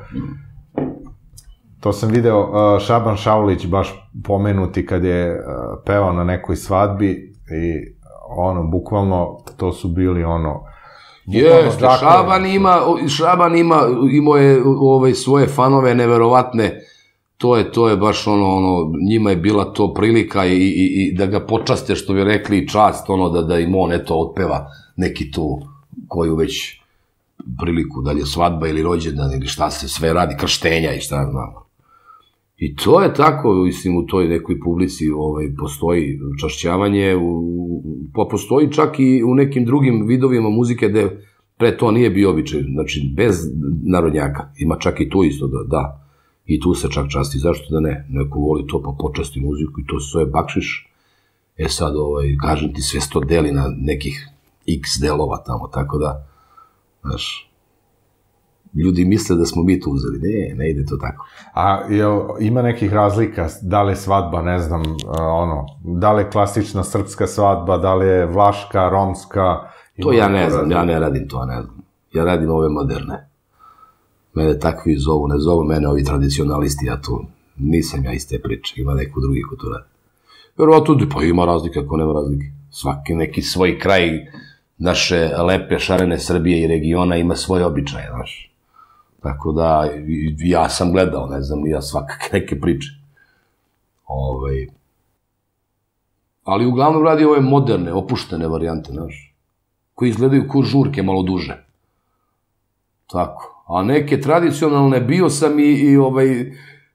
To sam video, uh, Šaban Šaulić baš pomenuti kad je uh, pevao na nekoj svadbi i ono, bukvalno, to su bili ono... Jeste, Šaban ima, Šaban ima, imao je ove svoje fanove neverovatne, to je, to je baš ono, ono, njima je bila to prilika i, i, i da ga počaste, što bi rekli, čast, ono, da, da im on, eto, otpeva neki tu, koju već priliku, da li je svadba ili rođendan ili šta se sve radi, krštenja i šta znamo. I to je tako, mislim, u toj nekoj publici ovaj, postoji čašćavanje, u, pa postoji čak i u nekim drugim vidovima muzike gde pre to nije bio običaj, znači bez narodnjaka, ima čak i tu isto, da, da, i tu se čak časti, zašto da ne, neko voli to pa počasti muziku i to se zove bakšiš, e sad, ovaj, kažem ti, sve sto deli na nekih x delova tamo, tako da, znaš, ljudi misle da smo mi to uzeli. Ne, ne ide to tako. A jel, ima nekih razlika, da li je svadba, ne znam, ono, da li je klasična srpska svadba, da li je vlaška, romska? To ja ne znam, ja ne radim to, ne znam. Ja radim ove moderne. Mene takvi zovu, ne zovu mene ovi tradicionalisti, ja tu nisam ja iz te priče, ima neko drugi ko to radi. Verovatno, pa ima razlike, ako nema razlike. Svaki neki svoj kraj naše lepe, šarene Srbije i regiona ima svoje običaje, znaš. Tako da, ja sam gledao, ne znam, ja svakak neke priče. Ove, ali uglavnom radi ove moderne, opuštene varijante, znaš, koji izgledaju ko žurke malo duže. Tako. A neke tradicionalne, bio sam i, i ovaj,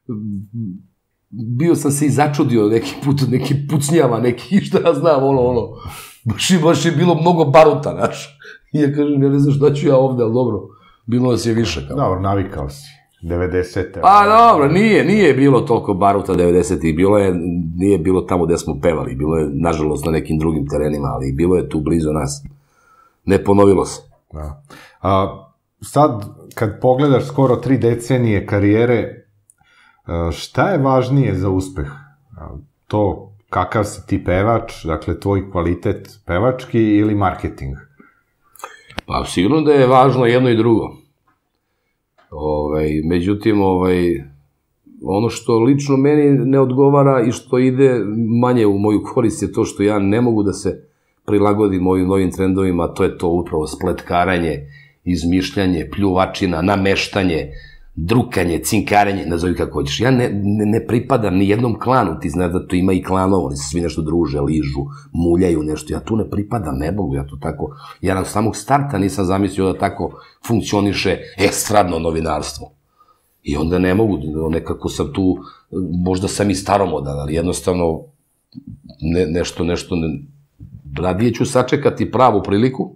bio sam se i začudio neki put, neki pucnjava, neki, šta ja znam, ono, ono, baš je, baš je bilo mnogo baruta, znaš. I ja kažem, ja ne znam šta ću ja ovde, ali dobro. Bilo nas je više. Kao. Dobro, navikao si. devedesete. Pa dobro, nije, nije bilo toliko baruta devedesetih, bilo je, nije bilo tamo gde smo pevali, bilo je, nažalost, na nekim drugim terenima, ali bilo je tu blizu nas. Ne ponovilo se. Da. A, sad, kad pogledaš skoro tri decenije karijere, šta je važnije za uspeh? To kakav si ti pevač, dakle, tvoj kvalitet pevački ili marketing? Pa sigurno da je važno jedno i drugo. Ovaj, međutim, ovaj, ono što lično meni ne odgovara i što ide manje u moju korist je to što ja ne mogu da se prilagodim ovim novim trendovima, to je to upravo spletkaranje, izmišljanje, pljuvačina, nameštanje, drukanje, cinkaranje, nazovi kako hoćeš. Ja ne, ne, ne pripadam ni jednom klanu, ti znaš da tu ima i klanova, oni se svi nešto druže, ližu, muljaju nešto, ja tu ne pripadam, ne mogu, ja to tako, ja na samog starta nisam zamislio da tako funkcioniše estradno novinarstvo. I onda ne mogu, nekako sam tu, možda sam i staromodan, ali jednostavno ne, nešto, nešto, ne, radije ću sačekati pravu priliku,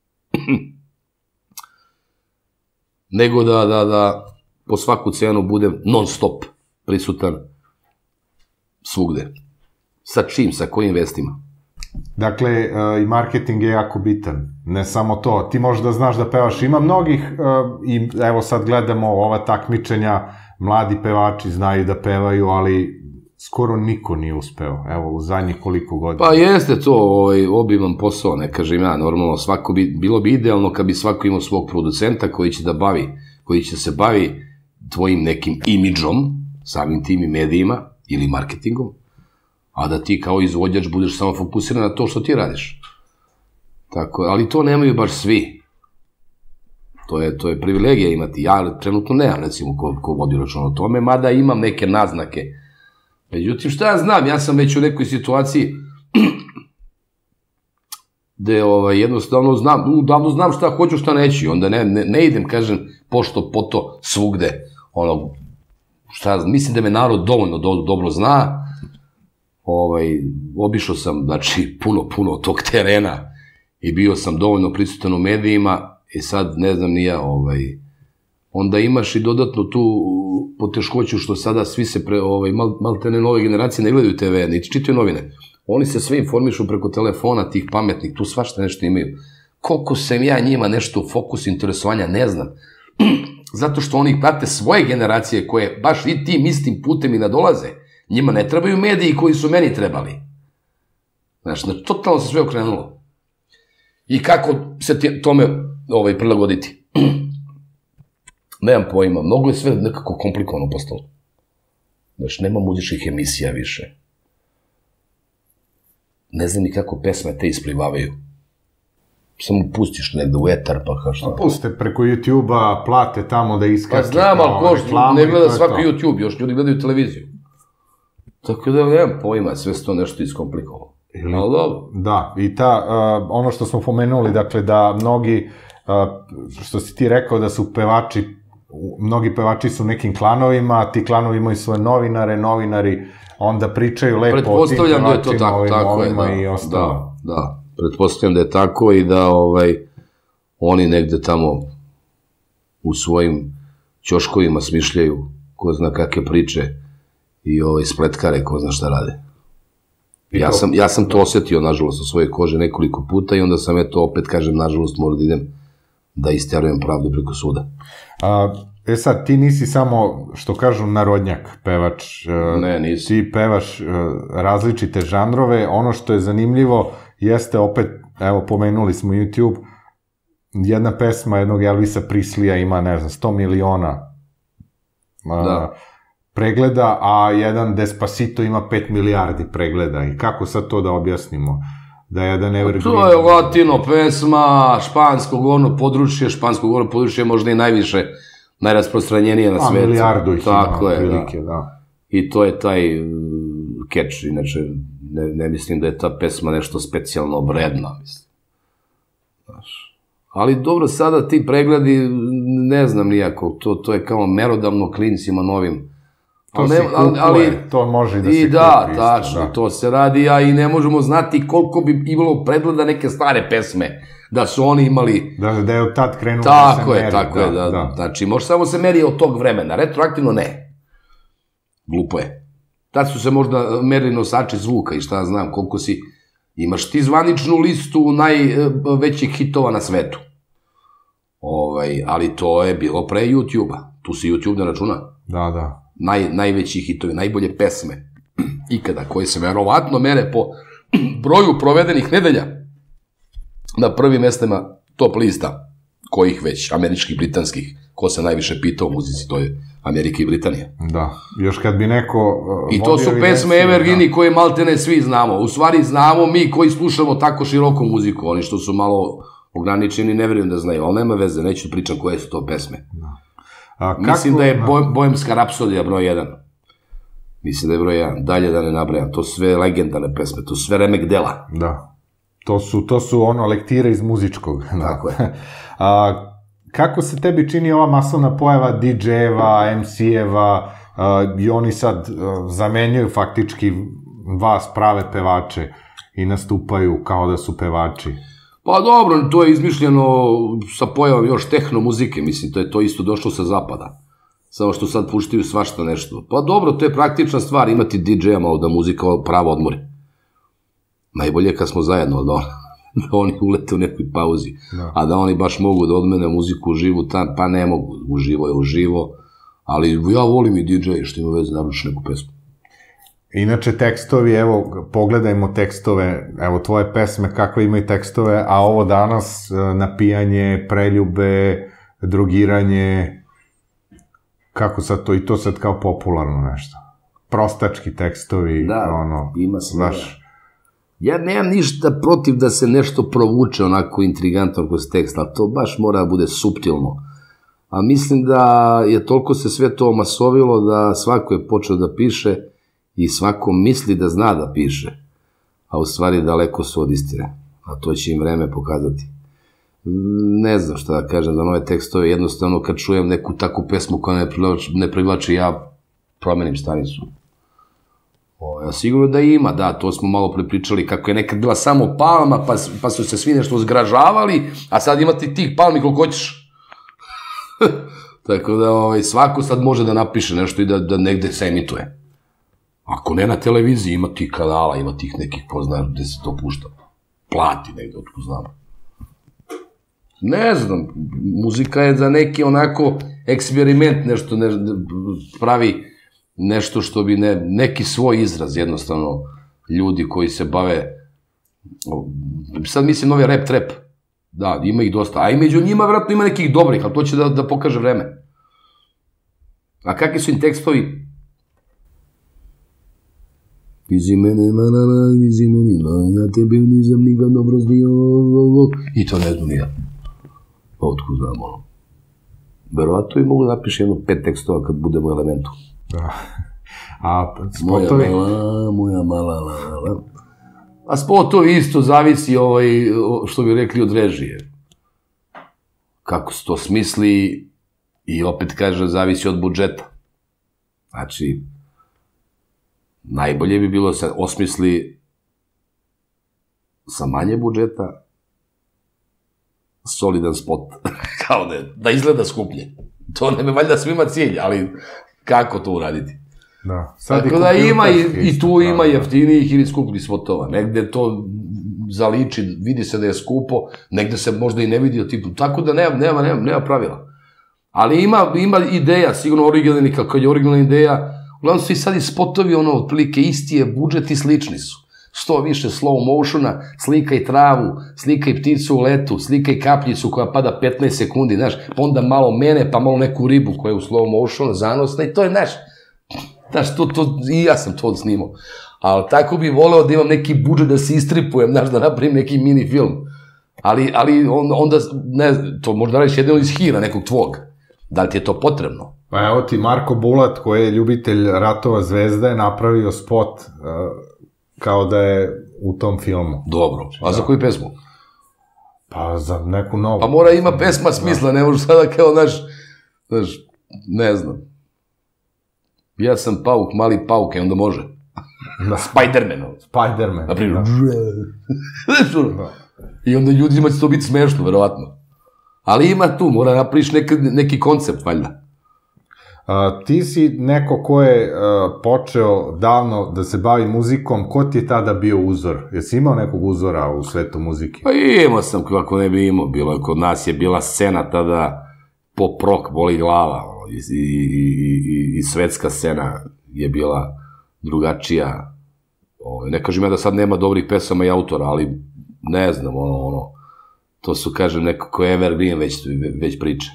nego da, da, da po svaku cenu budem non stop prisutan svugde. Sa čim, sa kojim vestima? Dakle, i marketing je jako bitan. Ne samo to. Ti možeš da znaš da pevaš. Ima mnogih, i evo sad gledamo ova takmičenja, mladi pevači znaju da pevaju, ali skoro niko nije uspeo. Evo, u zadnjih koliko godina. Pa jeste to obiman posao, ne kažem ja, normalno. Bilo bi idealno kad bi svako imao svog producenta koji će da bavi, koji će se bavi tvojim nekim imidžom, samim tim i medijima ili marketingom, a da ti kao izvođač budeš samo fokusiran na to što ti radiš. Tako, ali to nemaju baš svi. To je, to je privilegija imati. Ja trenutno nemam, recimo, ko, ko vodi račun o tome, mada imam neke naznake. Međutim, šta ja znam, ja sam već u nekoj situaciji gde ovaj, jednostavno znam, davno znam šta hoću, šta neću, onda ne, ne, ne idem, kažem, pošto po to svugde, ono, šta, mislim da me narod dovoljno do, dobro zna, ovaj, obišao sam, znači, puno, puno tog terena i bio sam dovoljno prisutan u medijima i sad, ne znam ni ja, ovaj, onda imaš i dodatno tu poteškoću što sada svi se, pre, ovaj, mal, maltene nove generacije ne gledaju te ve, niti čitaju novine. Oni se sve informišu preko telefona, tih pametnih, tu svašta nešto imaju. Koliko sam ja njima nešto u fokusu interesovanja, ne znam. Zato što oni prate svoje generacije koje baš i tim istim putem i nadolaze. Njima ne trebaju mediji koji su meni trebali. Znaš, totalno se sve okrenulo. I kako se tome ovaj, prilagoditi? Nemam pojma, mnogo je sve nekako komplikovano postalo. Znaš, nema muzičkih emisija više. Ne znam ni kako pesme te isplivavaju. Samo pustiš negde u etar, pa kao šta. Puste preko YouTube-a, plate tamo da iskače. Pa znam, ali ko ne gleda svaki YouTube, još ljudi gledaju televiziju. Tako da nemam pojma, sve se to nešto iskomplikovalo. Ali dobro. Da, i ta, ono što smo pomenuli, dakle, da mnogi, što si ti rekao da su pevači, mnogi pevači su nekim klanovima, ti klanovi imaju svoje novinare, novinari onda pričaju lepo o tim pevačima, ovim, ovima i ostalo. Da, da, pretpostavljam da je tako i da oni negde tamo u svojim ćoškovima smišljaju ko zna kakve priče i spletkare ko zna šta rade. Ja sam to osetio, nažalost, u svojoj koži nekoliko puta i onda sam, eto, opet kažem, nažalost, moram da idem da isterujem pravdu preko suda. E sad, ti nisi samo, što kažu, narodnjak, pevač. Ne, nisi. Ti pevaš različite žanrove. Ono što je zanimljivo jeste opet, evo, pomenuli smo YouTube, jedna pesma jednog Elvisa Preslija ima, ne znam, sto miliona pregleda, a jedan Despacito ima pet milijardi pregleda. I kako sad to da objasnimo? Da je jedan evergreen... To je latino pesma, španskog ono područje, španskog ono područje je možda i najviše, najrasprostranjenije na svetu. A, milijardu ih ima, prilike, da. I to je taj catch, inače, ne mislim da je ta pesma nešto specijalno vredna, mislim. Ali dobro, sada ti pregledi, ne znam nijako, to je kao merodavno klincima novim. To se kupuje, to može da se kupi. I da, tačno, to se radi, a i ne možemo znati koliko bi imalo pregleda neke stare pesme, da su oni imali... Da je od tad krenuo da se meri. Tako je, tako je, da. Znači, može samo se meri od tog vremena, retroaktivno ne. Glupo je. Tad su se možda merili nosači zvuka i šta znam, koliko si... Imaš ti zvaničnu listu najvećih hitova na svetu. Ali to je bilo pre YouTube-a. Tu se YouTube ne računa. Da, da. Najveći hitovi, najbolje pesme ikada, koji se verovatno mere po broju provedenih nedelja na prvim mestima top lista, kojih već, američkih, britanskih, ko se najviše pita o muzici, to je Amerika i Britanija. Da, još kad bi neko... I to su pesme evergreeni koje maltene svi znamo, u stvari znamo mi koji slušamo tako široku muziku, oni što su malo ograničeni ne verujem da znaju, ali nema veze, neću pričam koje su to pesme. Da. Mislim da je Bohemska rapsodija broj jedan. Mislim da je broj jedan. Dalje da ne nabrajam. To su sve legendarne pesme. To su sve remek dela. Da. To su ono lektire iz muzičkog. Tako je. Kako se tebi čini ova masovna pojava di džejeva, em si-eva i oni sad zamenjuju faktički vas prave pevače i nastupaju kao da su pevači? Pa dobro, to je izmišljeno sa pojavom još tehno muzike, mislim, to je to isto došlo sa zapada. Samo što sad puštaju svašta nešto. Pa dobro, to je praktična stvar, imati di džeja malo da muzika pravo odmori. Najbolje kad smo zajedno, da oni ulete u nekoj pauzi, a da oni baš mogu da odmene muziku uživo, pa ne mogu, uživo je uživo, ali ja volim i di džej, što ima veze, naruči neku pesmu. Inače, tekstovi, evo, pogledajmo tekstove, evo, tvoje pesme, kakve imaju tekstove, a ovo danas, napijanje, preljube, drogiranje, kako sad to, i to sad kao popularno nešto. Prostački tekstovi, ono, ima se, baš. Ja nemam ništa protiv da se nešto provuče onako intrigantno kroz tekst, ali to baš mora da bude suptilno. A mislim da je toliko se sve to omasovilo da svako je počeo da piše i svako misli da zna da piše, a u stvari daleko su od istine, a to će im vreme pokazati. Ne znam šta da kažem za nove tekstove, jednostavno kad čujem neku takvu pesmu koja ne privlači, ja promenim stanicu. Sigurno da ima, da, to smo malo prepričali, kako je nekad bila samo palma, pa su se svi nešto zgražavali, a sad imate tih palmi koliko hoćeš. Tako da svako sad može da napiše nešto i da negde se emituje. Ako ne na televiziji, ima tih kanala, ima tih nekih poznaš gde se to pušta. Plati negde, otko znam. Ne znam, muzika je za neki onako eksperiment, nešto pravi nešto što bi neki svoj izraz, jednostavno, ljudi koji se bave, sad mislim novi rap trap, da, ima ih dosta, a i među njima vratno ima nekih dobrih, ali to će da pokaže vreme. A kakvi su im tekstovi? Izi mene, manana, izi mene, ja tebe nisam nikad dobro znio, i to ne znam nijad. Pa otko znam, ono. Verovatno i mogu da napiši jedno pet tekstova kad budemo u Elementu. Da. A spotovi? Moja mala, moja mala, la, la. A spotovi isto zavisi, što bi rekli, od režije. Kako se to smisli i opet kaže, zavisi od budžeta. Znači, najbolje bi bilo se osmisli sa manje budžeta solidan spot, kao da izgleda skuplje. To ne me valjda svima cilj, ali kako to uraditi? Tako da ima i tu ima jeftinijih ili skupljih spotova. Negde to zaliči, vidi se da je skupo, negde se možda i ne vidi, tako da nema pravila. Ali ima ideja, sigurno originalni, kako je originalna ideja, uglavnom su i sad i spotovi, ono, otprilike isti je budžet i slični su. Sto više slow motiona, slikaj travu, slikaj pticu u letu, slikaj kapljicu koja pada petnaest sekundi, znaš, pa onda malo mene, pa malo neku ribu koja je u slow motionu, zanosna i to je, znaš, znaš, i ja sam to snimao. Ali tako bih voleo da imam neki budžet da se istripujem, znaš, da napravim neki mini film. Ali onda, ne, to možda radiš jedino iz hira nekog tvog. Da li ti je to potrebno? Pa evo ti Marko Bulat, koji je ljubitelj Ratova zvezda, je napravio spot kao da je u tom filmu. Dobro. A za koju pesmu? Pa za neku novu. Pa mora ima pesma smisla, ne možeš sada kao, znaš, znaš, ne znam. Ja sam pauk, mali pauk, i onda može. Spider-Man. Spider-Man. Naprimjer. I onda ljudima će to biti smešno, verovatno. Ali ima tu, mora napriš neki koncept, valjda. Ti si neko ko je počeo davno da se bavi muzikom, ko ti je tada bio uzor? Jesi imao nekog uzora u svetu muzike? Pa imao sam, kako ne bi imao, bilo je, kod nas je bila scena tada pop rock, boli glava, i svetska scena je bila drugačija. Ne kažem ja da sad nema dobrih pesama i autora, ali ne znam, ono, to su, kažem, nekako evergreen već priče.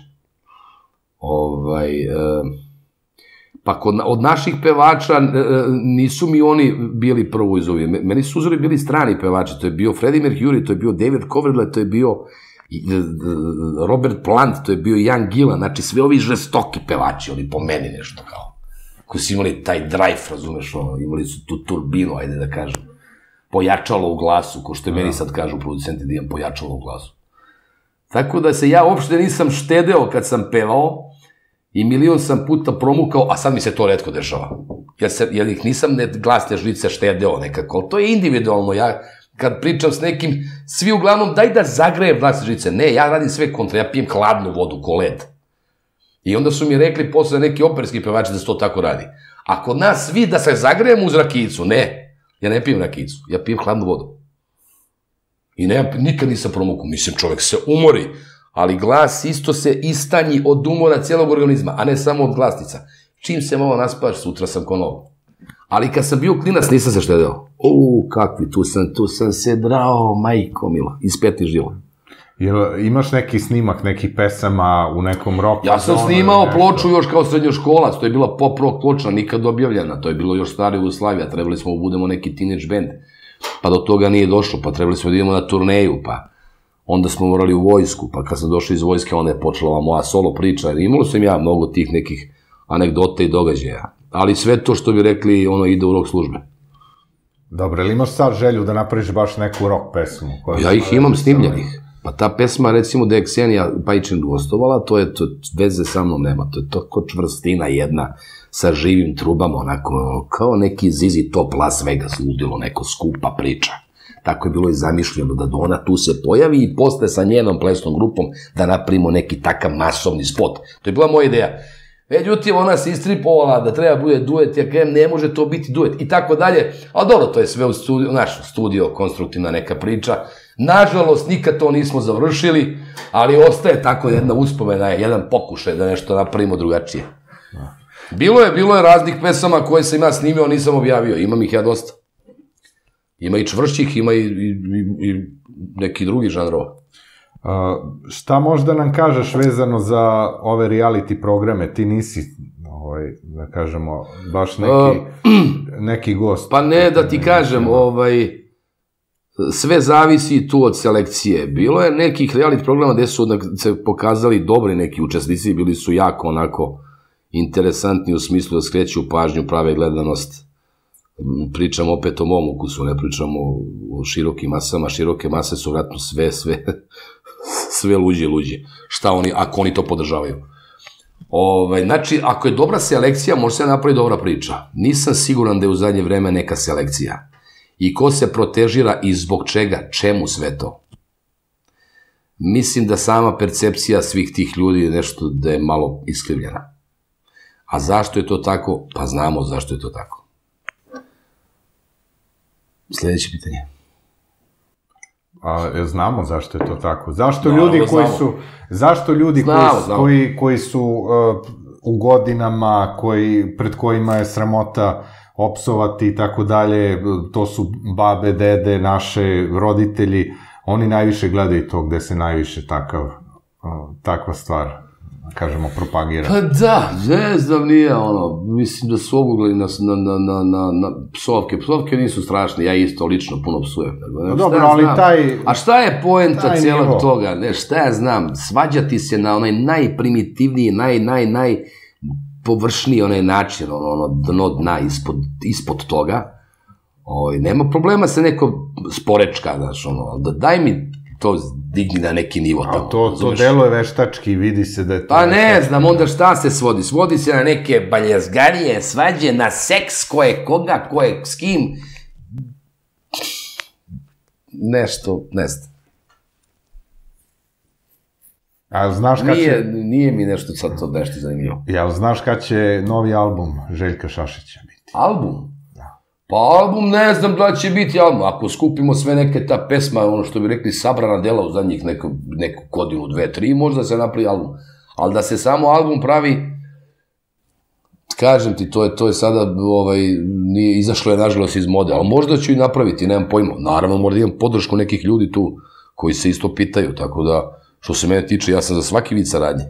Pa od naših pevača nisu mi oni bili prvo uzori. Meni su uzori bili strani pevači. To je bio Freddie Mercury, to je bio David Coverdale, to je bio Robert Plant, to je bio Ian Gillan. Znači sve ovi žestoki pevači, oni po meni nešto kao. Koji su imali taj drive, razumeš, imali su tu turbinu, ajde da kažem. Pojačalo u glasu, ko što je meni sad kažu producenti da imam pojačalo u glasu. Tako da se ja uopšte nisam štedeo kad sam pevao i milion sam puta promukao, a sad mi se to retko dešava. Jer ih nisam glasne žlice štedeo nekako, ali to je individualno. Ja kad pričam s nekim, svi uglavnom daj da zagrejem glasne žlice. Ne, ja radim sve kontra, ja pijem hladnu vodu ko led. I onda su mi rekli posle neki operski pevači da se to tako radi. A kod nas svi da se zagrejemo uz rakijicu, ne. Ja ne pijem rakijicu, ja pijem hladnu vodu. I nikad nisam promukao, mislim, čovek se umori, ali glas isto se istanji od umora cijelog organizma, a ne samo od glasnica. Čim se malo naspaš, sutra sam ko novo. Ali kad sam bio klinac, nisam se štedeo. Uuu, kakvi, tu sam, tu sam se drao, majko mila, iz petnih žila. Jel imaš neki snimak, nekih pesama u nekom rock? Ja sam snimao ploču još kao srednjoškolac, to je bila pop rock ploča, nikad objavljena, to je bilo još stara Jugoslavija, trebali smo da budemo neki teenage band, pa do toga nije došlo, pa trebali smo da idemo na turneju, pa onda smo morali u vojsku, pa kad sam došao iz vojske, onda je počela moja solo priča, jer imalo sam ja mnogo tih nekih anegdota i događaja, ali sve to što bi rekli, ono ide u rock službe. Dobro, ili imaš sad želju da napraviš baš neku rock pesmu? Ja ih imam snimljenih. Pa ta pesma, recimo, da je Ksenija Pajčin gostovala, to je, to veze sa mnom nema, to je toko čvrstina jedna sa živim trubama, onako, kao neki Zizi Top Las Vegas ludilo, neko skupa priča. Tako je bilo i zamišljeno da ona tu se pojavi i posle sa njenom plesnom grupom da napravimo neki takav masovni spot. To je bila moja ideja. Međutim, ona se istripovala da treba bude duet, ja kažem, ne može to biti duet i tako dalje, ali dobro, to je sve u studio, naš studio, konstruktivna neka priča. Nažalost, nikad to nismo završili, ali ostaje tako jedna uspomena, jedan pokušaj da nešto napravimo drugačije. Bilo je, bilo je raznih pesama koje sam ja snimio, nisam objavio, imam ih ja dosta. Ima i čvršćih, ima i neki drugi žanrova. Šta možda nam kažeš vezano za ove reality programe? Ti nisi, da kažemo, baš neki gost. Pa ne, da ti kažem, sve zavisi tu od selekcije. Bilo je nekih reality programa gde su se pokazali dobri neki učesnici, bili su jako onako interesantni u smislu da skreću pažnju, prave gledanost. Pričam opet o mom ukusu, ne pričam o širokim masama. Široke mase su vratno sve, sve, sve luđe, luđe. Šta oni, ako oni to podržavaju. Znači, ako je dobra selekcija, može se napraviti dobra priča. Nisam siguran da je u zadnje vreme neka selekcija. I ko se protežira i zbog čega, čemu sve to? Mislim da sama percepcija svih tih ljudi je nešto da je malo iskrivljena. A zašto je to tako? Pa znamo zašto je to tako. Sljedeće pitanje. Znamo zašto je to tako. Zašto ljudi koji su, zašto ljudi koji su u godinama, pred kojima je sramota opsovati i tako dalje, to su babe, dede, naše roditelji, oni najviše gledaju to gde se najviše takva stvar, kažemo, propagira. Pa da, ne znam, nije ono, mislim da su oguglali na psovke, psovke nisu strašne, ja isto lično puno psujem. Dobro, ali taj... A šta je poenta cijelog toga, ne, šta ja znam, svađati se na onaj najprimitivniji, naj, naj, naj površniji onaj način, ono dno dna ispod toga, nema problema se neko sporečka, znaš, ono, daj mi to digni na neki nivo tamo. A to delo je veštački, vidi se da je to... Pa ne znam, onda šta se svodi? Svodi se na neke baljezgarije, svađe, na seks, ko je koga, ko je s kim. Nešto, ne znam. A znaš kad će... Nije mi nešto sad to nešto zanimljivo. Jel znaš kad će novi album Željka Šašića biti? Album? Pa album ne znam da će biti album. Ako skupimo sve neke ta pesma, ono što bi rekli sabrana dela u zadnjih neku godinu, dve, tri, možda se napravi album. Ali da se samo album pravi, kažem ti, to je sada, izašlo je nažalost iz mode, ali možda ću i napraviti, nemam pojma. Naravno, možda imam podršku nekih ljudi tu koji se isto pitaju, tako da, što se mene tiče, ja sam za svaki vid saradnje.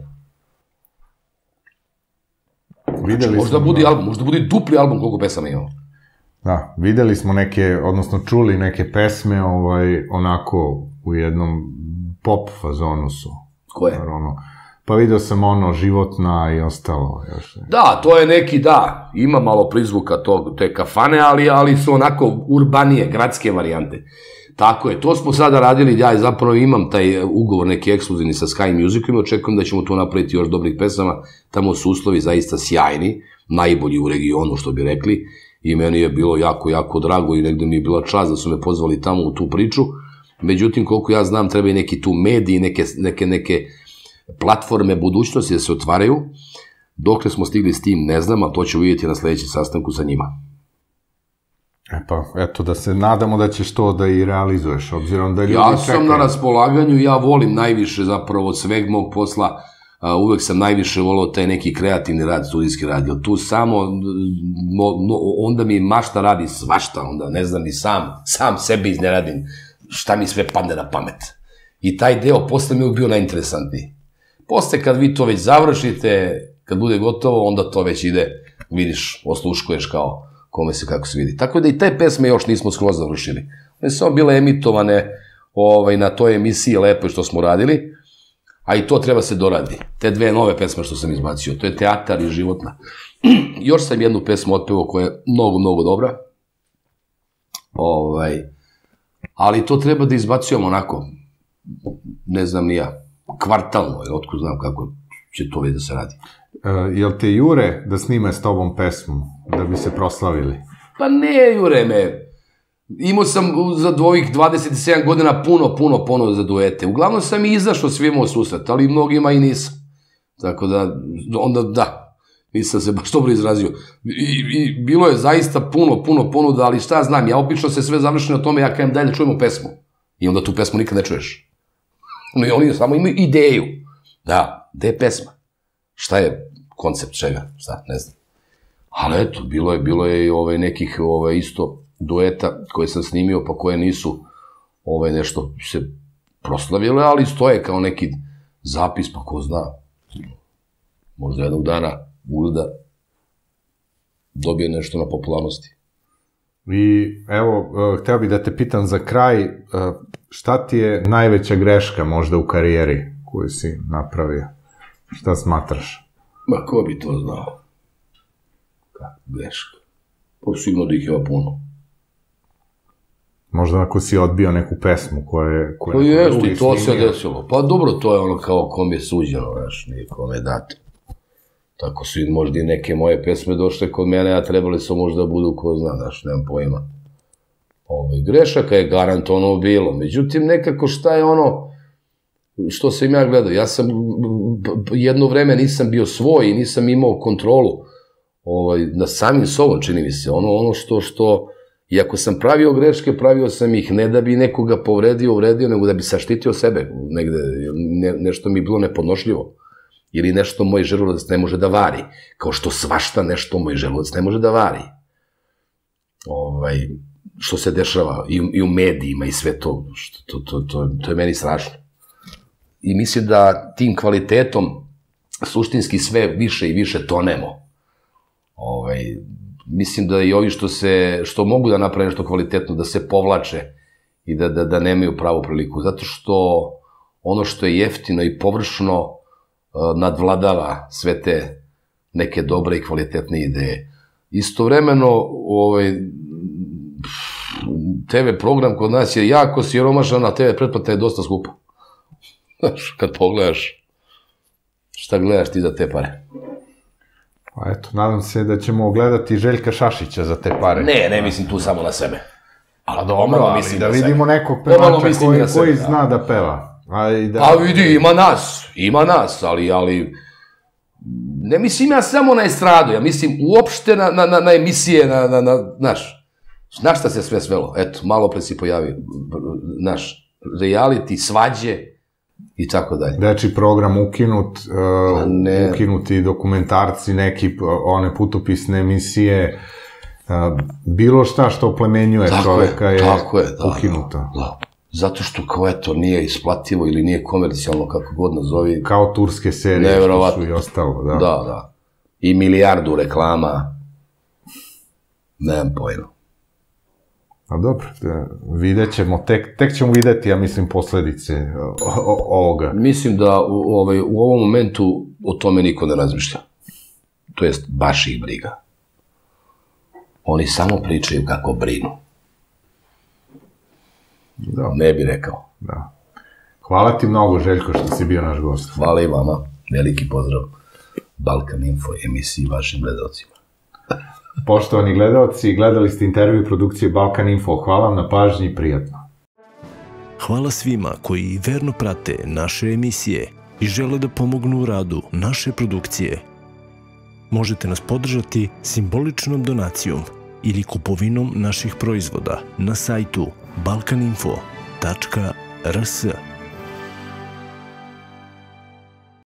Možda budi album, možda budi dupli album koliko pesama imamo. Da, videli smo neke, odnosno čuli neke pesme, onako u jednom pop fazonu su. Koje? Pa vidio sam ono, Životna i ostalo. Da, to je neki, da, ima malo prizvuka te kafane, ali su onako urbanije, gradske varijante. Tako je, to smo sada radili, ja zapravo imam taj ugovor neki ekskluzivni sa Sky Musicom i očekujem da ćemo tu napraviti još dobrih pesama, tamo su uslovi zaista sjajni, najbolji u regionu, što bi rekli, i meni je bilo jako, jako drago i negde mi je bila čast da su me pozvali tamo u tu priču. Međutim, koliko ja znam, treba i neki tu mediji, neke, neke platforme budućnosti da se otvaraju. Dokle smo stigli s tim, ne znam, ali to ću vidjeti na sledećem sastanku sa njima. E pa, eto, da se nadamo da ćeš to da i realizuješ, obzirom da ljudi čekaju. Ja čekaju. sam na raspolaganju, ja volim najviše zapravo od sveg mog posla, uvek sam najviše volao taj neki kreativni rad, studijski rad, jer tu samo, onda mi mašta radi svašta, onda ne znam ni sam, sam sebe izneradim, šta mi sve padne na pamet. I taj deo posle mi je bio najinteresantniji. Posle kad vi to već završite, kad bude gotovo, onda to već ide, vidiš, osluškuješ kao kome se kako se vidi. Tako da i te pesme još nismo skroz završili. One su samo bile emitovane na toj emisiji lepo što smo radili, a i to treba se doradi. Te dve nove pesme što sam izbacio, to je Teatar i Životna. Još sam jednu pesmu otpevao koja je mnogo, mnogo dobra. Ali to treba da izbacujemo onako, ne znam ni ja, kvartalno, jer otko znam kako će to već da se radi. Jel te jure da snime s tobom pesmu, da bi se proslavili? Pa ne jure me. Imao sam za ovih dvadeset sedam godina puno, puno ponuda za duete. Uglavnom sam i izašao svima u susret, ali mnogima i nisam. Tako da, onda da, nisam se baš dobro izrazio. I bilo je zaista puno, puno ponuda, ali šta znam, ja obično se sve završim na tome, ja kajem daj da čujemo pesmu. I onda tu pesmu nikad ne čuješ. Oni samo imaju ideju. Da, gde je pesma? Šta je koncept čega? Šta, ne znam. Ali eto, bilo je i nekih isto dueta koje sam snimio, pa koje nisu nešto se proslavile, ali stoje kao neki zapis, pa ko zna, možda jednog dana Ulda dobije nešto na popularnosti. I evo, hteo bih da te pitam za kraj, šta ti je najveća greška možda u karijeri koju si napravio? Šta smatraš? Ma, ko bi to znao? Greška. Pa sigurno da ih ima puno. Možda ako si odbio neku pesmu koja je... Pa jeste, i to se desilo. Pa dobro, to je ono kao kom je suđeno, znaš, nije kom je dato. Tako su i možda i neke moje pesme došle kod mene, a trebali su možda budu ko zna, znaš, nemam pojma. Grešaka je garantovano bilo, međutim nekako šta je ono što sam ja gledao. Ja sam jedno vreme nisam bio svoj i nisam imao kontrolu na samim sobom, čini mi se. Ono što, što, iako sam pravio greške, pravio sam ih ne da bi nekoga povredio, uvredio, nego da bi saštitio sebe. Negde, nešto mi je bilo nepodnošljivo. Ili nešto moj želudac ne može da vari. Kao što svašta nešto moj želudac ne može da vari. Što se dešava i u medijima i sve to. To je meni strašno. I mislim da tim kvalitetom suštinski sve više i više tonemo. Mislim da i ovi što mogu da naprave nešto kvalitetno, da se povlače i da nemaju pravu priliku. Zato što ono što je jeftino i površno nadvladava sve te neke dobre i kvalitetne ideje. Istovremeno, te ve program kod nas je jako siromašan, a te ve pretplata je dosta skupa. Znaš, kad pogledaš, šta gledaš ti za te pare? Pa eto, nadam se da ćemo gledati Željka Šašića za te pare. Ne, ne mislim tu samo na sebe. A dobro, ali da vidimo nekog pevača koji zna da peva. A vidi, ima nas, ima nas, ali ne mislim ja samo na estradu, ja mislim uopšte na emisije, znaš, znaš šta se sve svelo, eto, malo pre si pojavio, znaš, reality, svađe i tako dalje. Deči program ukinut, ukinuti dokumentarci, neki one putopisne emisije, bilo šta što oplemenjuje čoveka je ukinuto. Da. Zato što kao eto nije isplativo ili nije komercijalno, kako god nazovi. Kao turske serije što su i ostalo, da. Da, da. I milijardu reklama. Nemam pojma. A dobro, vidjet ćemo, tek ćemo videti, ja mislim, posledice ovoga. Mislim da u ovom momentu o tome niko ne razmišlja. To jest, baš ih briga. Oni samo pričaju kako brinu. Ne bi rekao. Hvala ti mnogo, Željko, što si bio naš gost. Hvala i vama. Veliki pozdrav Balkan Info emisiji vašim gledalcima. Poštovani gledalci, gledali ste intervju produkcije Balkan Info. Hvala vam na pažnji i prijatno. Hvala svima koji verno prate naše emisije i žele da pomognu u radu naše produkcije. Možete nas podržati simboličnom donacijom ili kupovinom naših proizvoda na sajtu balkaninfo tačka r s.